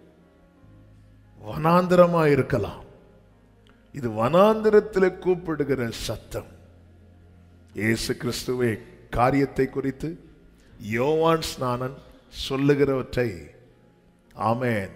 Speaker 1: வனாந்திரமா இருக்கலாம். இது வனாந்திரத்தில் கூப்பிடுகிற சத்தம். இயேசு கிறிஸ்துவே காரியத்தை குறித்து யோவான் ஸ்நானன் சொல்லுகிறவற்றை ஆமென்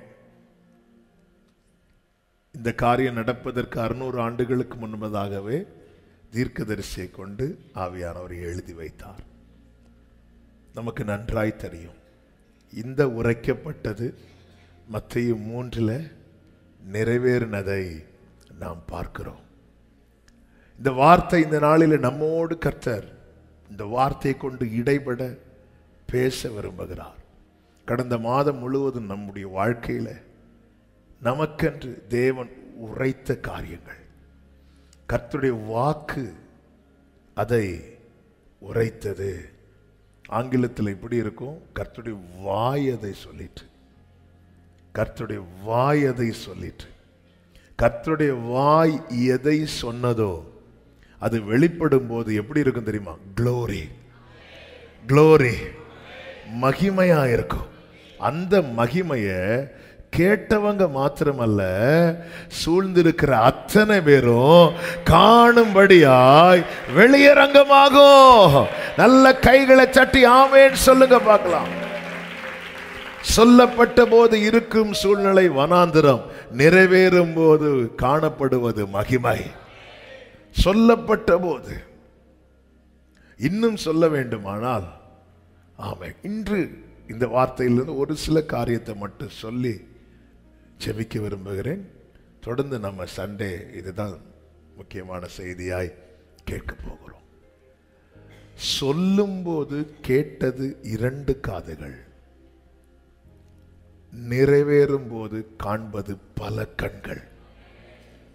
Speaker 1: இந்த காரியம் நடப்பதற்கு அறுநூறு ஆண்டுகளுக்கு முன்பதாகவே தீர்க்கதரிசியை கொண்டு ஆவியானவர் எழுதி வைத்தார். நமக்கு நன்றாய் தெரியும், இந்த உரைக்கப்பட்டது மத்தேயு மூன்றில் நிறைவேறினதை நாம் பார்க்கிறோம். இந்த வார்த்தை இந்த நாளில் நம்மோடு கர்த்தர் இந்த வார்த்தையை கொண்டு இடைபட பேச விரும்புகிறார். கடந்த மாதம் முழுவதும் நம்முடைய வாழ்க்கையில் நமக்கென்று தேவன் உரைத்த காரியங்கள், கர்த்தருடைய வாக்கு அதை உரைத்தது. ஆங்கிலத்தில் இப்படி இருக்கும், கர்த்தருடைய வாய் அதை சொல்லிட்டு, கர்த்தருடைய வாய் அதை சொல்லிட்டு. கர்த்தருடைய வாய் எதை சொன்னதோ அது வெளிப்படும் போது எப்படி இருக்கும் தெரியுமா? க்ளோரி, க்ளோரி, மகிமையா இருக்கும். அந்த மகிமையை கேட்டவங்க மாத்திரமல்ல, சூழ்ந்திருக்கிற அத்தனை பேரும் காணும்படியாய் வெளியரங்கமாகும். நல்ல கைகளை தட்டி ஆமென் சொல்லுங்க பார்க்கலாம். சொல்லப்பட்ட போது இருக்கும் சூழ்நிலை வனாந்திரம், நிறைவேறும் போது காணப்படுவது மகிமை. சொல்லப்பட்ட போது இன்னும் சொல்ல வேண்டுமானால் ஆமென். இன்று இந்த வார்த்தையிலிருந்து ஒரு சில காரியத்தை மட்டும் சொல்லி ஜெபிக்க விரும்புகிறேன். தொடர்ந்து நம்ம சண்டே இதுதான் முக்கியமான செய்தியாய் கேட்க போகிறோம். சொல்லும்போது கேட்டது இரண்டு காதுகள், நிறைவேறும் போது காண்பது பல கண்கள்.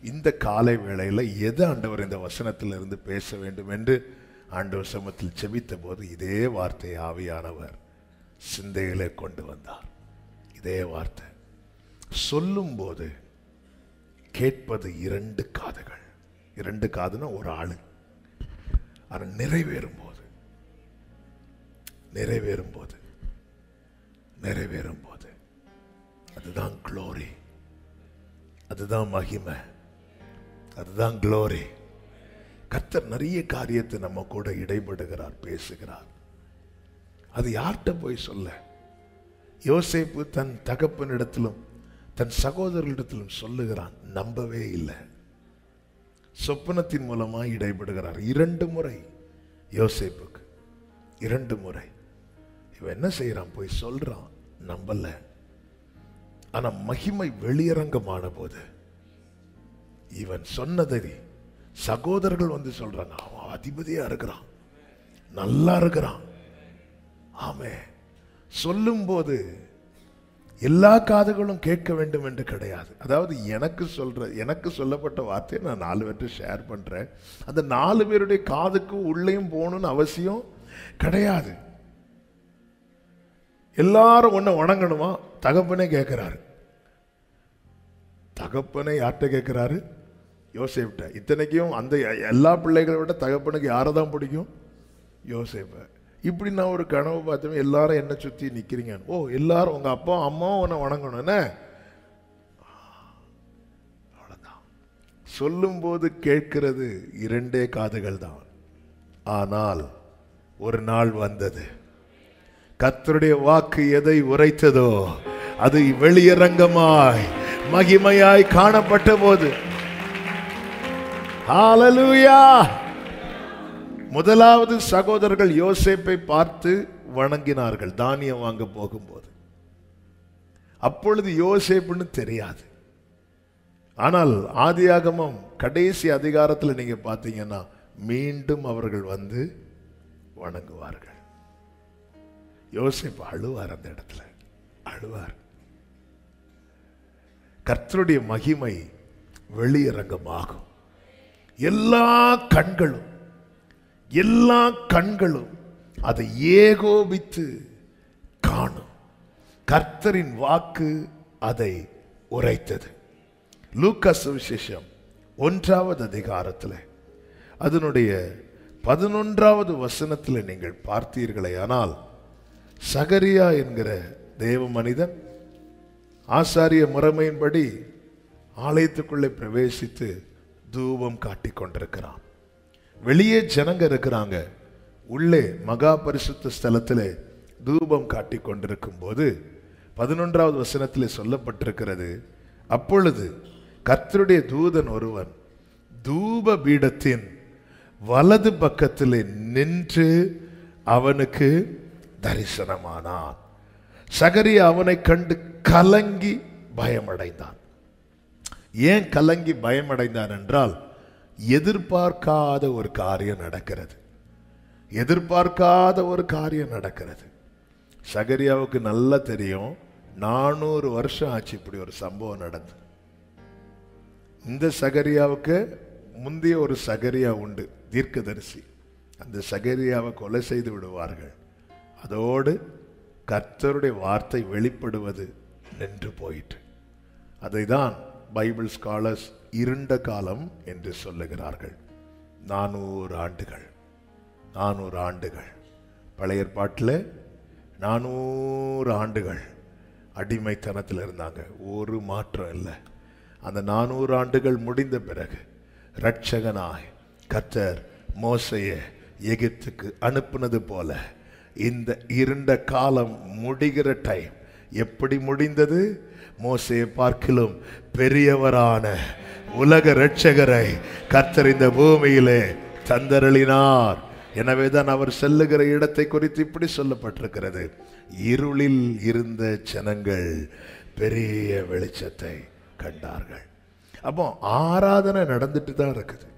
Speaker 1: இந்த காலை வேளையில் எது ஆண்டவர் இந்த வசனத்திலிருந்து பேச வேண்டும் என்று ஆண்டவர் சமத்தில் செபித்த போது இதே வார்த்தை ஆவியானவர் சிந்தையிலே கொண்டு வந்தார். இதே வார்த்தை சொல்லும் போது கேட்பது இரண்டு காதுகள். இரண்டு காதுனா ஒரு ஆளு. ஆனால் நிறைவேறும் போது நிறைவேறும் போது நிறைவேறும் போது அதுதான் க்ளோரி, அதுதான் மகிமை, அதுதான் க்ளோரி. கர்த்தர் நிறைய காரியத்தை நம்ம கூட இடைபடுகிறார், பேசுகிறார். அது யார்கிட்ட போய் சொல்ல? யோசேப்பு தன் தகப்பனிடத்திலும் தன் சகோதரர்களிடத்திலும் சொல்லுகிறான், நம்பவே இல்லை. சொப்பனத்தின் மூலமா இடைபடுகிறார். இரண்டு முறை யோசேப்புக்கு, இரண்டு முறை. இவன் என்ன செய்யறான்? போய் சொல்றான், நம்பல. ஆனா மகிமை வெளியரங்கமான போது இவன் சொன்னதை சகோதரர்கள் வந்து சொல்றாங்க, அவன் அதிபதியா இருக்கிறான், நல்லா இருக்கிறான். ஆமே. சொல்லும் போது எல்லா காதுகளும் கேட்க வேண்டும் என்று கிடையாது. அதாவது எனக்கு சொல்ற எனக்கு சொல்லப்பட்ட வார்த்தையை நான் நாலு பேர்கிட்ட ஷேர் பண்றேன். அந்த நாலு பேருடைய காதுக்கு உள்ளேயும் போகணும்னு அவசியம் கிடையாது. எல்லாரும் ஒன்ன வணங்கணுமா? தகப்பனே கேட்கிறாரு. தகப்பனை யார்கிட்ட கேட்கிறாரு? யோசேப்ட. இத்தனைக்கும் அந்த எல்லா பிள்ளைகளை விட தகப்பனுக்கு யாரை தான் பிடிக்கும்? யோசேப்ப. இப்படி நான் ஒரு கனவு பார்த்தேன், எல்லாரும் என்ன சுத்தி நிக்கிறீங்க. ஓ, எல்லாரும் உங்க அப்பா அம்மாவும் உன்னை வணங்கணும் என்ன? அவ்வளவுதான். சொல்லும் போது கேட்கிறது இரண்டே காதுகள் தான். ஆனால் ஒரு நாள் வந்தது, கர்த்தருடைய வாக்கு எதை உரைத்ததோ அது வெளியரங்கமாய் மகிமையாய் காணப்பட்ட போது, ஹல்லேலூயா, முதலாவது சகோதரர்கள் யோசேப்பை பார்த்து வணங்கினார்கள் தானியம் வாங்க போகும்போது. அப்பொழுது யோசேப்புன்னு தெரியாது. ஆனால் ஆதியாகமம் கடைசி அதிகாரத்தில் நீங்க பார்த்தீங்கன்னா மீண்டும் அவர்கள் வந்து வணங்குவார்கள். யோசேப்பு அழுவார், அந்த இடத்துல அழுவார். கர்த்தருடைய மகிமை வெளியரங்கமாகும். எல்லா கண்களும் எல்லா கண்களும் அதை ஏகோபித்து காணும். கர்த்தரின் வாக்கு அதை உரைத்தது. லூக்கா சுவிசேஷம் ஒன்றாவது அதிகாரத்தில் அதனுடைய பதினொன்றாவது வசனத்தில் நீங்கள் பார்த்தீர்களே ஆனால், சகரியா என்கிற தேவ மனிதன் ஆசாரிய முறைமையின்படி ஆலயத்துக்குள்ளே பிரவேசித்து தூபம் காட்டிக் கொண்டிருக்கிறான். வெளியே ஜனங்க இருக்கிறாங்க, உள்ளே மகா பரிசுத்த ஸ்தலத்திலே தூபம் காட்டிக் கொண்டிருக்கும் போது பதினொன்றாவது வசனத்திலே சொல்லப்பட்டிருக்கிறது, அப்பொழுது கர்த்தருடைய தூதன் ஒருவன் தூப பீடத்தின் வலது பக்கத்திலே நின்று அவனுக்கு தரிசனமானான். சகரியா அவனை கண்டு கலங்கி பயமடைந்தான். ஏன் கலங்கி பயமடைந்தான் என்றால், எதிர்பார்க்காத ஒரு காரியம் நடக்கிறது. எதிர்பார்க்காத ஒரு காரியம் நடக்கிறது. சகரியாவுக்கு நல்லா தெரியும், நானூறு வருஷம் ஆச்சு இப்படி ஒரு சம்பவம் நடந்து. இந்த சகரியாவுக்கு முந்தைய ஒரு சகரியா உண்டு, தீர்க்கதரிசி. அந்த சகரியாவை கொலை செய்து விடுவார்கள். அதோடு கர்த்தருடைய வார்த்தை வெளிப்படுவது நின்று போயிற்று. அதை தான் பைபிள் ஸ்காலர்ஸ் இருண்ட காலம் என்று சொல்லுகிறார்கள். நானூறு ஆண்டுகள் நானூறு ஆண்டுகள் பழைய ஏற்பாட்டில் நானூறு ஆண்டுகள் அடிமைத்தனத்தில் இருந்தாங்க. ஒரு மாற்றம் இல்லை. அந்த நானூறு ஆண்டுகள் முடிந்த பிறகு இரட்சகனாய் கர்த்தர் மோசேயை எகிப்துக்கு அனுப்புனது போல இந்த இருண்ட காலம் முடிகிற டைம் எப்படி முடிந்தது? மோசேயை பார்க்கிலும் பெரியவரான உலக இரட்சகரை கர்த்தர் இந்த பூமியிலே தந்தருளினார். எனவேதான் அவர் செல்லுகிற இடத்தை குறித்து இப்படி சொல்லப்பட்டிருக்கிறது, இருளில் இருந்த ஜனங்கள் பெரிய வெளிச்சத்தை கண்டார்கள். அப்போ ஆராதனை நடந்துட்டு தான் இருக்குது.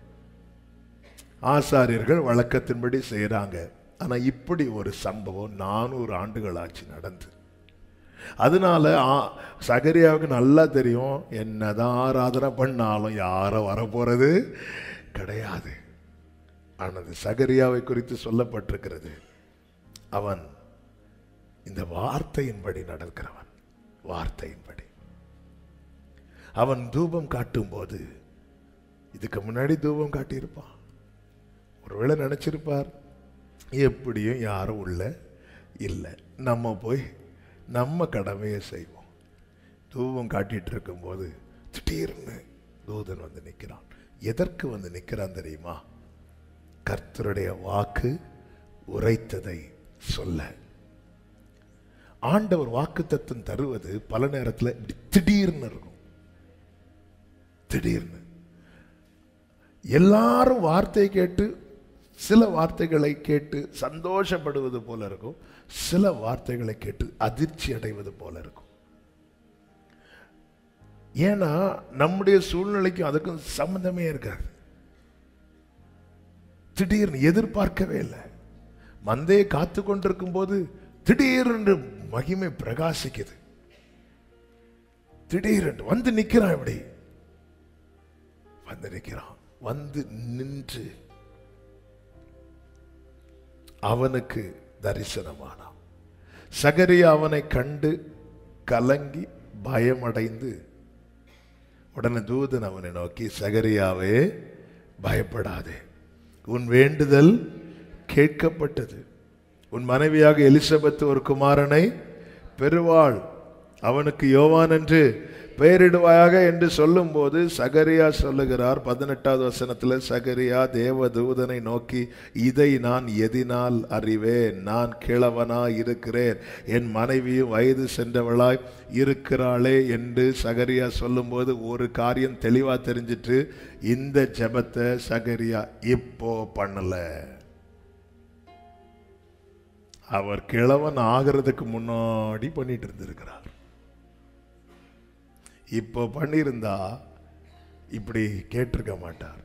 Speaker 1: ஆசாரியர்கள் வழக்கத்தின்படி செய்யறாங்க. ஆனா இப்படி ஒரு சம்பவம் நானூறு ஆண்டுகள் ஆச்சு நடந்து. அதனால சகரியாவுக்கு நல்லா தெரியும், என்னதான் ஆராதனை பண்ணாலும் யாரும் வரப்போறது கிடையாது. ஆனது சகரியாவை குறித்து சொல்லப்பட்டிருக்கிறது, அவன் இந்த வார்த்தையின்படி நடக்கிறவன். வார்த்தையின்படி அவன் தூபம் காட்டும் போது, இதுக்கு முன்னாடி தூபம் காட்டியிருப்பான், ஒருவேளை நினைச்சிருப்பார் எப்படியும் யாரும் உள்ள இல்லை, நம்ம போய் நம்ம கடமையை செய்வோம். தூபம் காட்டிட்டு இருக்கும் போது திடீர்னு தூதன் வந்து நிற்கிறான். எதற்கு வந்து நிற்கிறான் தெரியுமா? கர்த்தருடைய வாக்கு உரைத்ததை சொல்ல. ஆண்டவர் வாக்குத்தத்தம் தருவது பல நேரத்தில் திடீர்னு இருக்கும். திடீர்னு எல்லாரும் வார்த்தை கேட்டு, சில வார்த்தைகளை கேட்டு சந்தோஷப்படுவது போல இருக்கும், சில வார்த்தைகளை கேட்டு அதிர்ச்சி அடைவது போல இருக்கும். ஏன்னா நம்முடைய சூழ்நிலைக்கும் அதுக்கும் சம்பந்தமே இருக்காது. திடீர்னு எதிர்பார்க்கவே இல்லை. மந்தையை காத்து கொண்டிருக்கும் போது திடீரென்று மகிமை பிரகாசிக்குது. திடீரென்று வந்து நிற்கிறான். இப்படி வந்து நிற்கிறான். வந்து நின்று அவனுக்கு தரிசனமானான். சகரியா அவனை கண்டு கலங்கி பயமடைந்து, உடனே தூதன் அவனை நோக்கி, சகரியாவே பயப்படாதே, உன் வேண்டுதல் கேட்கப்பட்டது. உன் மனைவியாக எலிசபெத் ஒரு குமாரனை பெறுவாள், அவனுக்கு யோவான் என்று பெயரிடுவாயாக என்று சொல்லும் போது சகரியா சொல்லுகிறார் பதினெட்டாவது வசனத்தில், சகரியா தேவ தூதனை நோக்கி, இதை நான் எதினால் அறிவேன்? நான் கிழவனாய் இருக்கிறேன், என் மனைவியும் வயது சென்றவளாய் இருக்கிறாளே என்று சகரியா சொல்லும் போது ஒரு காரியம் தெளிவா தெரிஞ்சிட்டு, இந்த ஜெபத்தை சகரியா இப்போ பண்ணல. அவர் கிழவன் ஆகிறதுக்கு முன்னாடி பண்ணிட்டு இருந்திருக்கிறார். இப்போ பண்ணியிருந்தா இப்படி கேட்டிருக்க மாட்டார்.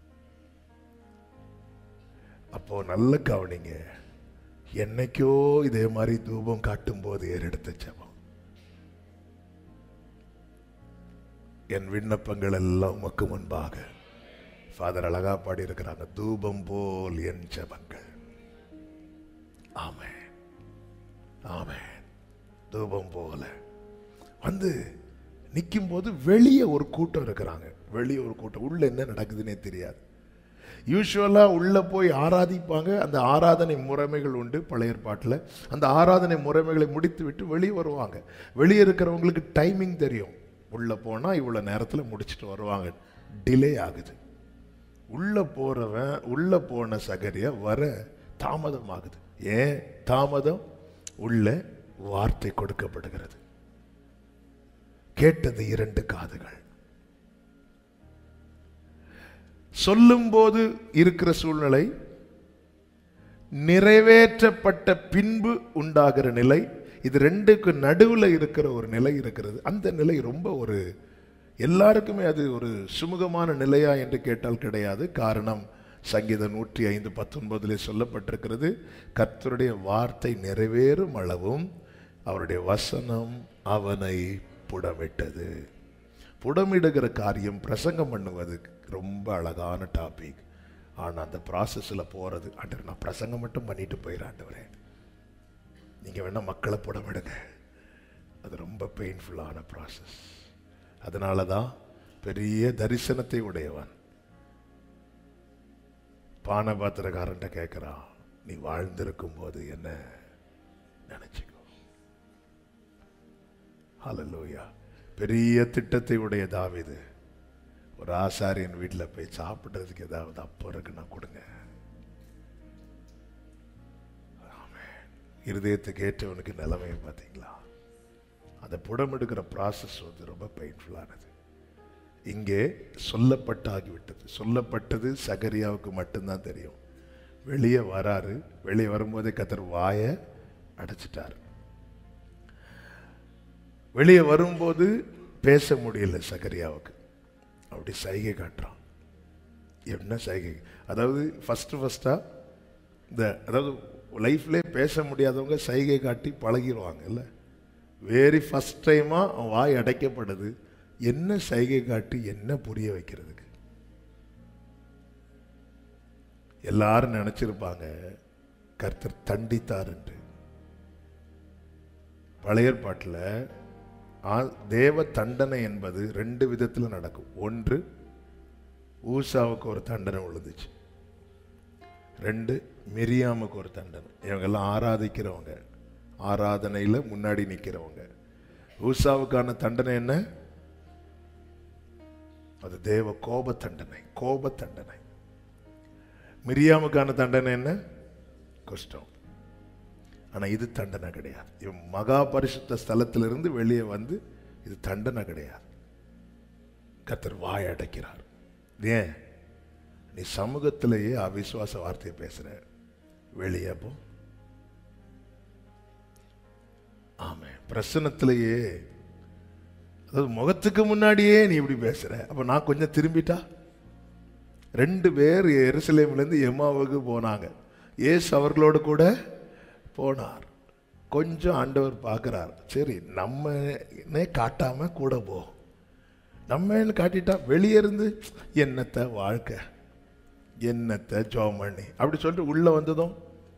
Speaker 1: அப்போ நல்ல கவனிங்க, என்னைக்கோ இதே மாதிரி தூபம் காட்டும் போது ஏறெடுத்த ஜெபம், என் விண்ணப்பங்கள் எல்லாம் உமக்கு முன்பாக. ஃபாதர் அழகா பாடி இருக்கிறாங்க, தூபம் போல் என் ஜெபங்கள். ஆமென் ஆமென். தூபம் போல வந்து நிற்கும் போது வெளியே ஒரு கூட்டம் இருக்கிறாங்க. வெளியே ஒரு கூட்டம், உள்ள என்ன நடக்குதுன்னே தெரியாது. யூஸ்வலா உள்ள போய் ஆராதிப்பாங்க. அந்த ஆராதனை முறைமைகள் உண்டு பழைய ஏற்பாட்டில். அந்த ஆராதனை முறைமைகளை முடித்து விட்டு வெளியே வருவாங்க. வெளியே இருக்கிறவங்களுக்கு டைமிங் தெரியும், உள்ள போனா இவ்வளவு நேரத்தில் முடிச்சுட்டு வருவாங்க. டிலே ஆகுது. உள்ள போறவன் உள்ள போன சகரியா வர தாமதம் ஆகுது. ஏன் தாமதம்? உள்ள வார்த்தை கொடுக்கப்படுகிறது. கேட்டது இரண்டு காதுகள். சொல்லும் போது இருக்கிற சூழ்நிலை, நிறைவேற்றப்பட்ட பின்பு உண்டாகிற நிலை, இது ரெண்டுக்கு நடுவில் இருக்கிற ஒரு நிலை இருக்கிறது. அந்த நிலை ரொம்ப ஒரு எல்லாருக்குமே அது ஒரு சுமூகமான நிலையா என்று கேட்டால் கிடையாது. காரணம், சங்கீதம் நூற்றி ஐந்து பத்தொன்பதிலே சொல்லப்பட்டிருக்கிறது, கர்த்தருடைய வார்த்தை நிறைவேறும் அளவும் அவருடைய வசனம் அவனை புடமிட்டது. புடமிடுகிற காரியம் பிரசங்கம் பண்ணுவது ரொம்ப அழகான டாபிக். ஆனால் அந்த ப்ராசஸில் போகிறது, ஆண்டவர் நான் பிரசங்கம் மட்டும் பண்ணிட்டு போயிடுறேன் ஆண்டவரே, நீங்கள் வேணால் மக்களை புடமிடுங்க, அது ரொம்ப பெயின்ஃபுல்லான ப்ராசஸ். அதனால தான் பெரிய தரிசனத்தை உடையவன் பானபாத்திரக்காரன்ட்ட கேட்குறான், நீ வாழ்ந்திருக்கும் போது என்ன நினைச்சுக்கோ. ஹல்லேலூயா. பெரிய திட்டத்தை உடைய தாவீது ஒரு ஆசாரியன் வீட்டில் போய் சாப்பிட்றதுக்கு ஏதாவது அப்போ இருக்குன்னா கொடுங்க. இருதயத்துக்கு ஏற்றவனுக்கு நிலைமையை பார்த்தீங்களா? அதை புடமெடுக்கிற ப்ராசஸ் வந்து ரொம்ப பெயின்ஃபுல்லானது. இங்கே சொல்லப்பட்டாகிவிட்டது. சொல்லப்பட்டது சகரியாவுக்கு மட்டும்தான் தெரியும். வெளியே வராரு. வெளியே வரும்போதே கர்த்தர் வாயை அடைச்சிட்டார். வெளியே வரும்போது பேச முடியல சகரியாவுக்கு. அப்படி சைகை காட்டுறான். என்ன சைகை? அதாவது ஃபஸ்ட்டு ஃபஸ்ட்டாக இந்த அதாவது லைஃப்லேயே பேச முடியாதவங்க சைகை காட்டி பழகிடுவாங்க இல்லை? வெரி ஃபர்ஸ்ட் டைமா அவன் வாய் அடைக்கப்படுது. என்ன சைகை காட்டி என்ன புரிய வைக்கிறதுக்கு? எல்லாரும் நினைச்சிருப்பாங்க கர்த்தர் தண்டித்தார் என்று. பழைய ஏற்பாட்டில் தேவ தண்டனை என்பது ரெண்டு விதத்தில் நடக்கும். ஒன்று, ஊசாவுக்கு ஒரு தண்டனை விழுந்துச்சு. ரெண்டு, மிரியாமுக்கு ஒரு தண்டனை. இவங்கெல்லாம் ஆராதிக்கிறவங்க, ஆராதனையில் முன்னாடி நிற்கிறவங்க. ஊசாவுக்கான தண்டனை என்ன? அது தேவ கோப தண்டனை, கோப தண்டனை. மிரியாமுக்கான தண்டனை என்ன? கஷ்டம். ஆனா இது தண்டனை கிடையாது. இவன் மகா பரிசுத்த ஸ்தலத்திலிருந்து வெளியே வந்து இது தண்டனை கிடையாது. கர்த்தர் வாய் அடைக்கிறார். ஏன்? நீ சமூகத்திலேயே அவிசுவாச வார்த்தையை பேசுற, வெளியே போ. ஆமே, பிரசனத்திலேயே, அதாவது முகத்துக்கு முன்னாடியே நீ இப்படி பேசுற, அப்ப நான் கொஞ்சம் திரும்பிட்டா. ரெண்டு பேர் எருசலேமிலிருந்து எம்மாவுக்கு போனாங்க. இயேசு அவர்களோடு கூட போனார். கொஞ்சம் ஆண்டவர் பார்க்கிறார், சரி நம்மனே காட்டாம கூட போ. நம்ம காட்டிட்டா வெளியே இருந்து என்னத்தை வாழ்க்கை, என்னத்தை ஜோமணி அப்படி சொல்லிட்டு உள்ள வந்ததும்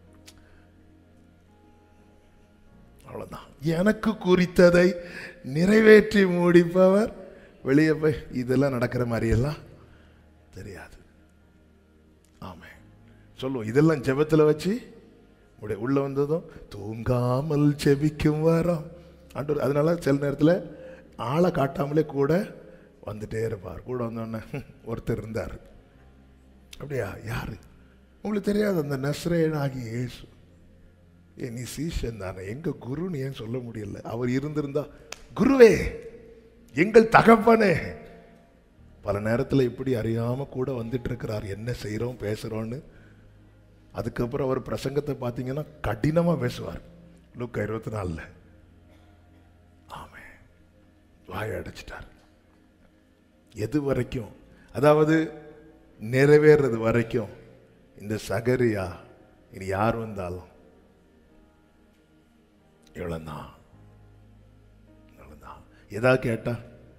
Speaker 1: அவ்வளவுதான். எனக்கு குறித்ததை நிறைவேற்றி முடிப்பவர் வெளியே போய் இதெல்லாம் நடக்கிற மாதிரியெல்லாம் தெரியாது. ஆமே, சொல்லுவோம் இதெல்லாம் ஜெபத்தில் வச்சு உள்ள வந்ததும் தூங்காமல் ஜெபிக்கும் வரோம் ஆண்டவர். அதனால சில நேரத்தில் ஆளை காட்டாமலே கூட வந்துட்டே இருப்பார். கூட வந்தோடனே ஒருத்தர் இருந்தார். அப்படியா? யாரு? உங்களுக்கு தெரியாது? அந்த நஸ்ரேயன் ஆகிய இயேசு. ஏ நீ சீஷன் தானே, எங்க குருன்னு ஏன் சொல்ல முடியல? அவர் இருந்திருந்தா, குருவே எங்கள் தகப்பனே. பல நேரத்தில் இப்படி அறியாம கூட வந்துட்டு இருக்கிறார், என்ன செய்யறோம் பேசுறோன்னு. அதுக்கப்புறம் அவர் பிரசங்கத்தை பார்த்தீங்கன்னா கடினமா பேசுவார். லூக்கா இருபத்தி நாலுல ஆமே, வாய் அடைச்சிட்டார். எது வரைக்கும்? அதாவது நிறைவேறது வரைக்கும். இந்த சகரியா இனி யார் வந்தாலும் இவ்வளவுதான், இவ்வளவுதான். ஏதாவது கேட்டா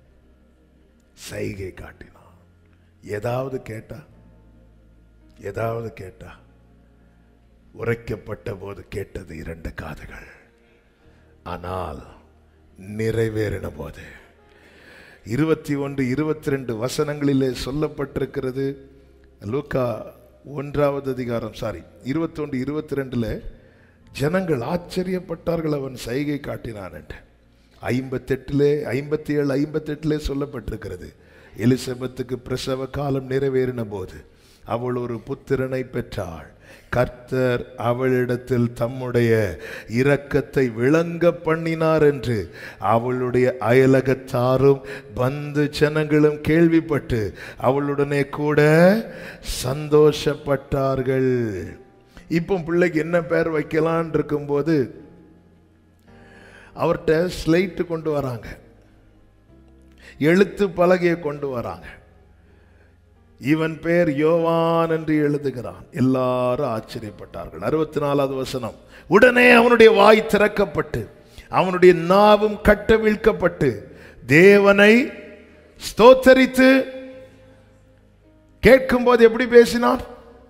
Speaker 1: சைகை காட்டினான். ஏதாவது கேட்டா ஏதாவது கேட்டா உரைக்கப்பட்ட போது கேட்டது இரண்டு காதுகள், ஆனால் நிறைவேறின போது இருபத்தி ஒன்று இருபத்தி ரெண்டு வசனங்களிலே சொல்லப்பட்டிருக்கிறது. லூக்கா ஒன்றாவது அதிகாரம் சாரி இருபத்தி ஒன்று இருபத்தி ரெண்டுல ஜனங்கள் ஆச்சரியப்பட்டார்கள் அவன் சைகை காட்டினான் என்று. ஐம்பத்தி எட்டுலே ஐம்பத்தி ஏழு ஐம்பத்தி எட்டுலே சொல்லப்பட்டிருக்கிறது. எலிசபெத்துக்கு பிரசவ காலம் நிறைவேறின போது அவள் ஒரு புத்திரனை பெற்றாள். கர்த்தர் அவளிடத்தில் தம்முடைய இரக்கத்தை விளங்க பண்ணினார் என்று அவளுடைய அயலகத்தாரும் பந்து ஜனங்களும் கேள்விப்பட்டு அவளுடனே கூட சந்தோஷப்பட்டார்கள். இப்போ பிள்ளைக்கு என்ன பேர் வைக்கலான் இருக்கும்போது அவர்கிட்ட ஸ்லைட்டு கொண்டு வராங்க, எழுத்து பலகையை கொண்டு வராங்க. இவன் பேர் யோவான் என்று எழுதுகிறான். எல்லாரும் ஆச்சரியப்பட்டார்கள். அறுபத்தி நாலாவது வசனம், உடனே அவனுடைய வாய் திறக்கப்பட்டு அவனுடைய நாவும் கட்டவிழ்க்கப்பட்டு தேவனை ஸ்தோத்தரித்து, கேட்கும் போது எப்படி பேசினான்?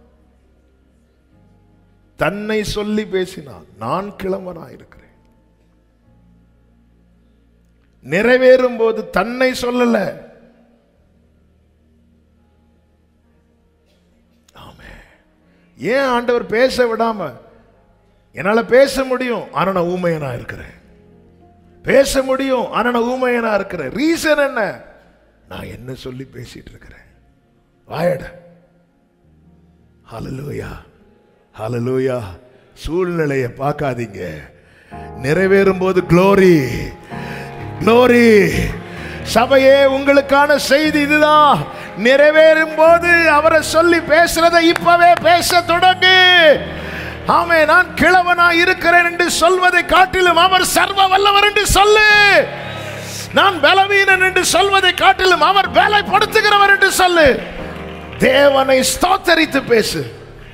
Speaker 1: தன்னை சொல்லி பேசினான், நான் கிழவனாயிருக்கிறேன். நிறைவேறும் போது தன்னை சொல்லல. ஏன் ஆண்டவர் பேச விடாம? என்னால பேச முடியும், ஆனா நான் ஊமையனா இருக்கிறேன். பேச முடியும், ஆனா நான் ஊமையனா இருக்கிறேன். ரீசன் என்ன? நான் என்ன சொல்லி பேசிட்டு இருக்கிறேன். வாயட. ஹல்லேலூயா, ஹல்லேலூயா. சூழ்நிலையை பார்க்காதீங்க. நிறைவேறும் போது க்ளோரி, க்ளோரி. சபையே, உங்களுக்கான செய்தி இதுதான். நிறைவேறும் போது அவரை சொல்லி பேசுறதை இப்பவே பேச தொடங்கு. ஆமே, நான் கிழவனா இருக்கிறேன் என்று சொல்வதை காட்டிலும் அவர் சர்வ வல்லவர் என்று சொல்லு. நான் பலவீனன் என்று சொல்வதை காட்டிலும் அவர் பலப்படுத்துகிறவர் என்று சொல்லு. தேவனை ஸ்தோத்தரித்து பேசு,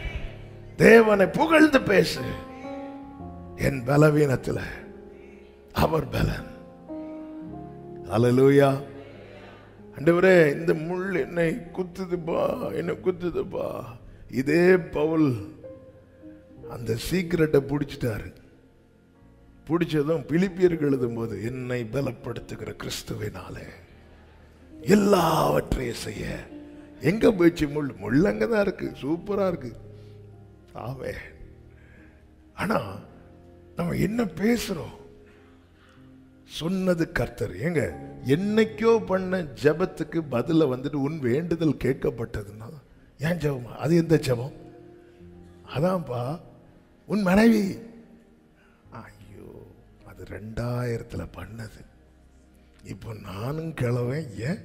Speaker 1: தேவனை புகழ்ந்து பேசு. என் பலவீனத்தில், அவர் பலன். அல்லேலூயா. ஆண்டவரே, இந்த முள் என்னை குத்துதுப்பா, என்னை குத்துதுப்பா. இதே பவுல் அந்த சீக்கிரட்டை பிடிச்சிட்டாரு. பிடிச்சதும் பிலிப்பியர்கள் எழுதும் போது, என்னை பலப்படுத்துகிற கிறிஸ்துவினாலே எல்லாவற்றையும் செய்ய. எங்க போயிடுச்சு முள்? முள்ளங்கதான் இருக்கு, சூப்பரா இருக்கு. ஆவே. ஆனா நம்ம என்ன பேசுறோம்? சொன்னது கர்த்தர். எங்க என்னைக்கோ பண்ண ஜெபத்துக்கு பதில வந்துட்டு உன் வேண்டுதல் கேட்கப்பட்டதுன்னா ஏன் ஜெபமா? அது எந்த ஜெபம்? அதான்ப்பா உன் மனைவி. ஐயோ, அது ரெண்டாயிரத்துல பண்ணது. இப்போ நானும் கிழவன். ஏன்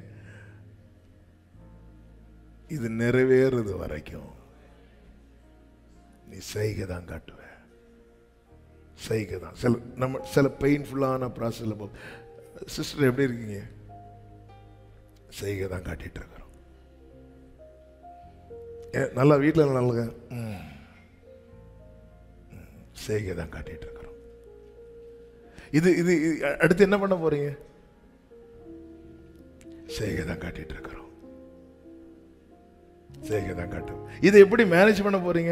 Speaker 1: இது நிறைவேறது வரைக்கும் நீ செய்கைதான் காட்டுவ. செய்கைதான். சில நம்ம சில பெயின்ஃபுல்லான ப்ராசஸ்ல போ. சிஸ்டர் எப்படி இருக்கீங்க? செய்கைதான் காட்டிட்டு இருக்கிறோம். நல்லா வீட்டில் நல்லா செய்கைதான் காட்டிட்டு இருக்கிறோம். இது இது அடுத்து என்ன பண்ண போறீங்க? செய்கைதான் காட்டிட்டு இருக்கிறோம். செய்கைதான் காட்டும். இதை எப்படி மேனேஜ் பண்ண போறீங்க?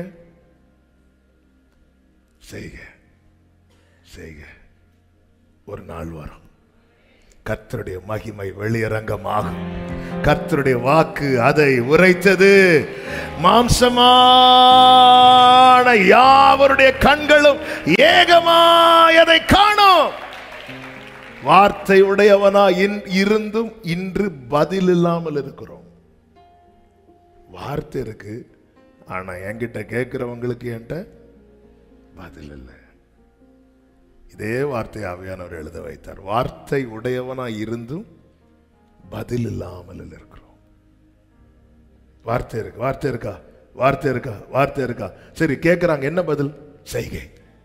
Speaker 1: செய்க செய்க. ஒரு நாள் வரும், கர்த்தருடைய மகிமை வெளியரங்கமாகும். கர்த்தருடைய வாக்கு அதை உரைத்தது. மாம்சமான யாவருடைய கண்களும் ஏகமாய் அதை காணும். வார்த்தை உடையவனா இருந்தும் இன்று பதில் இல்லாமல் இருக்கிறோம். வார்த்தை இருக்கு, ஆனா என்கிட்ட கேட்கிறவங்களுக்கு என்கிட்ட பதில் இல்லை. இதே வார்த்தை ஆவியானவர் எழுத வைத்தார். வார்த்தை உடையவனா இருந்தும் பதில் இல்லாமல் இருக்கிறோம். வார்த்தை இருக்கு, வார்த்தை இருக்கா, வார்த்தை இருக்கா, வார்த்தை இருக்கா. சரி, கேட்கிறாங்க, என்ன பதில்? செய்கை.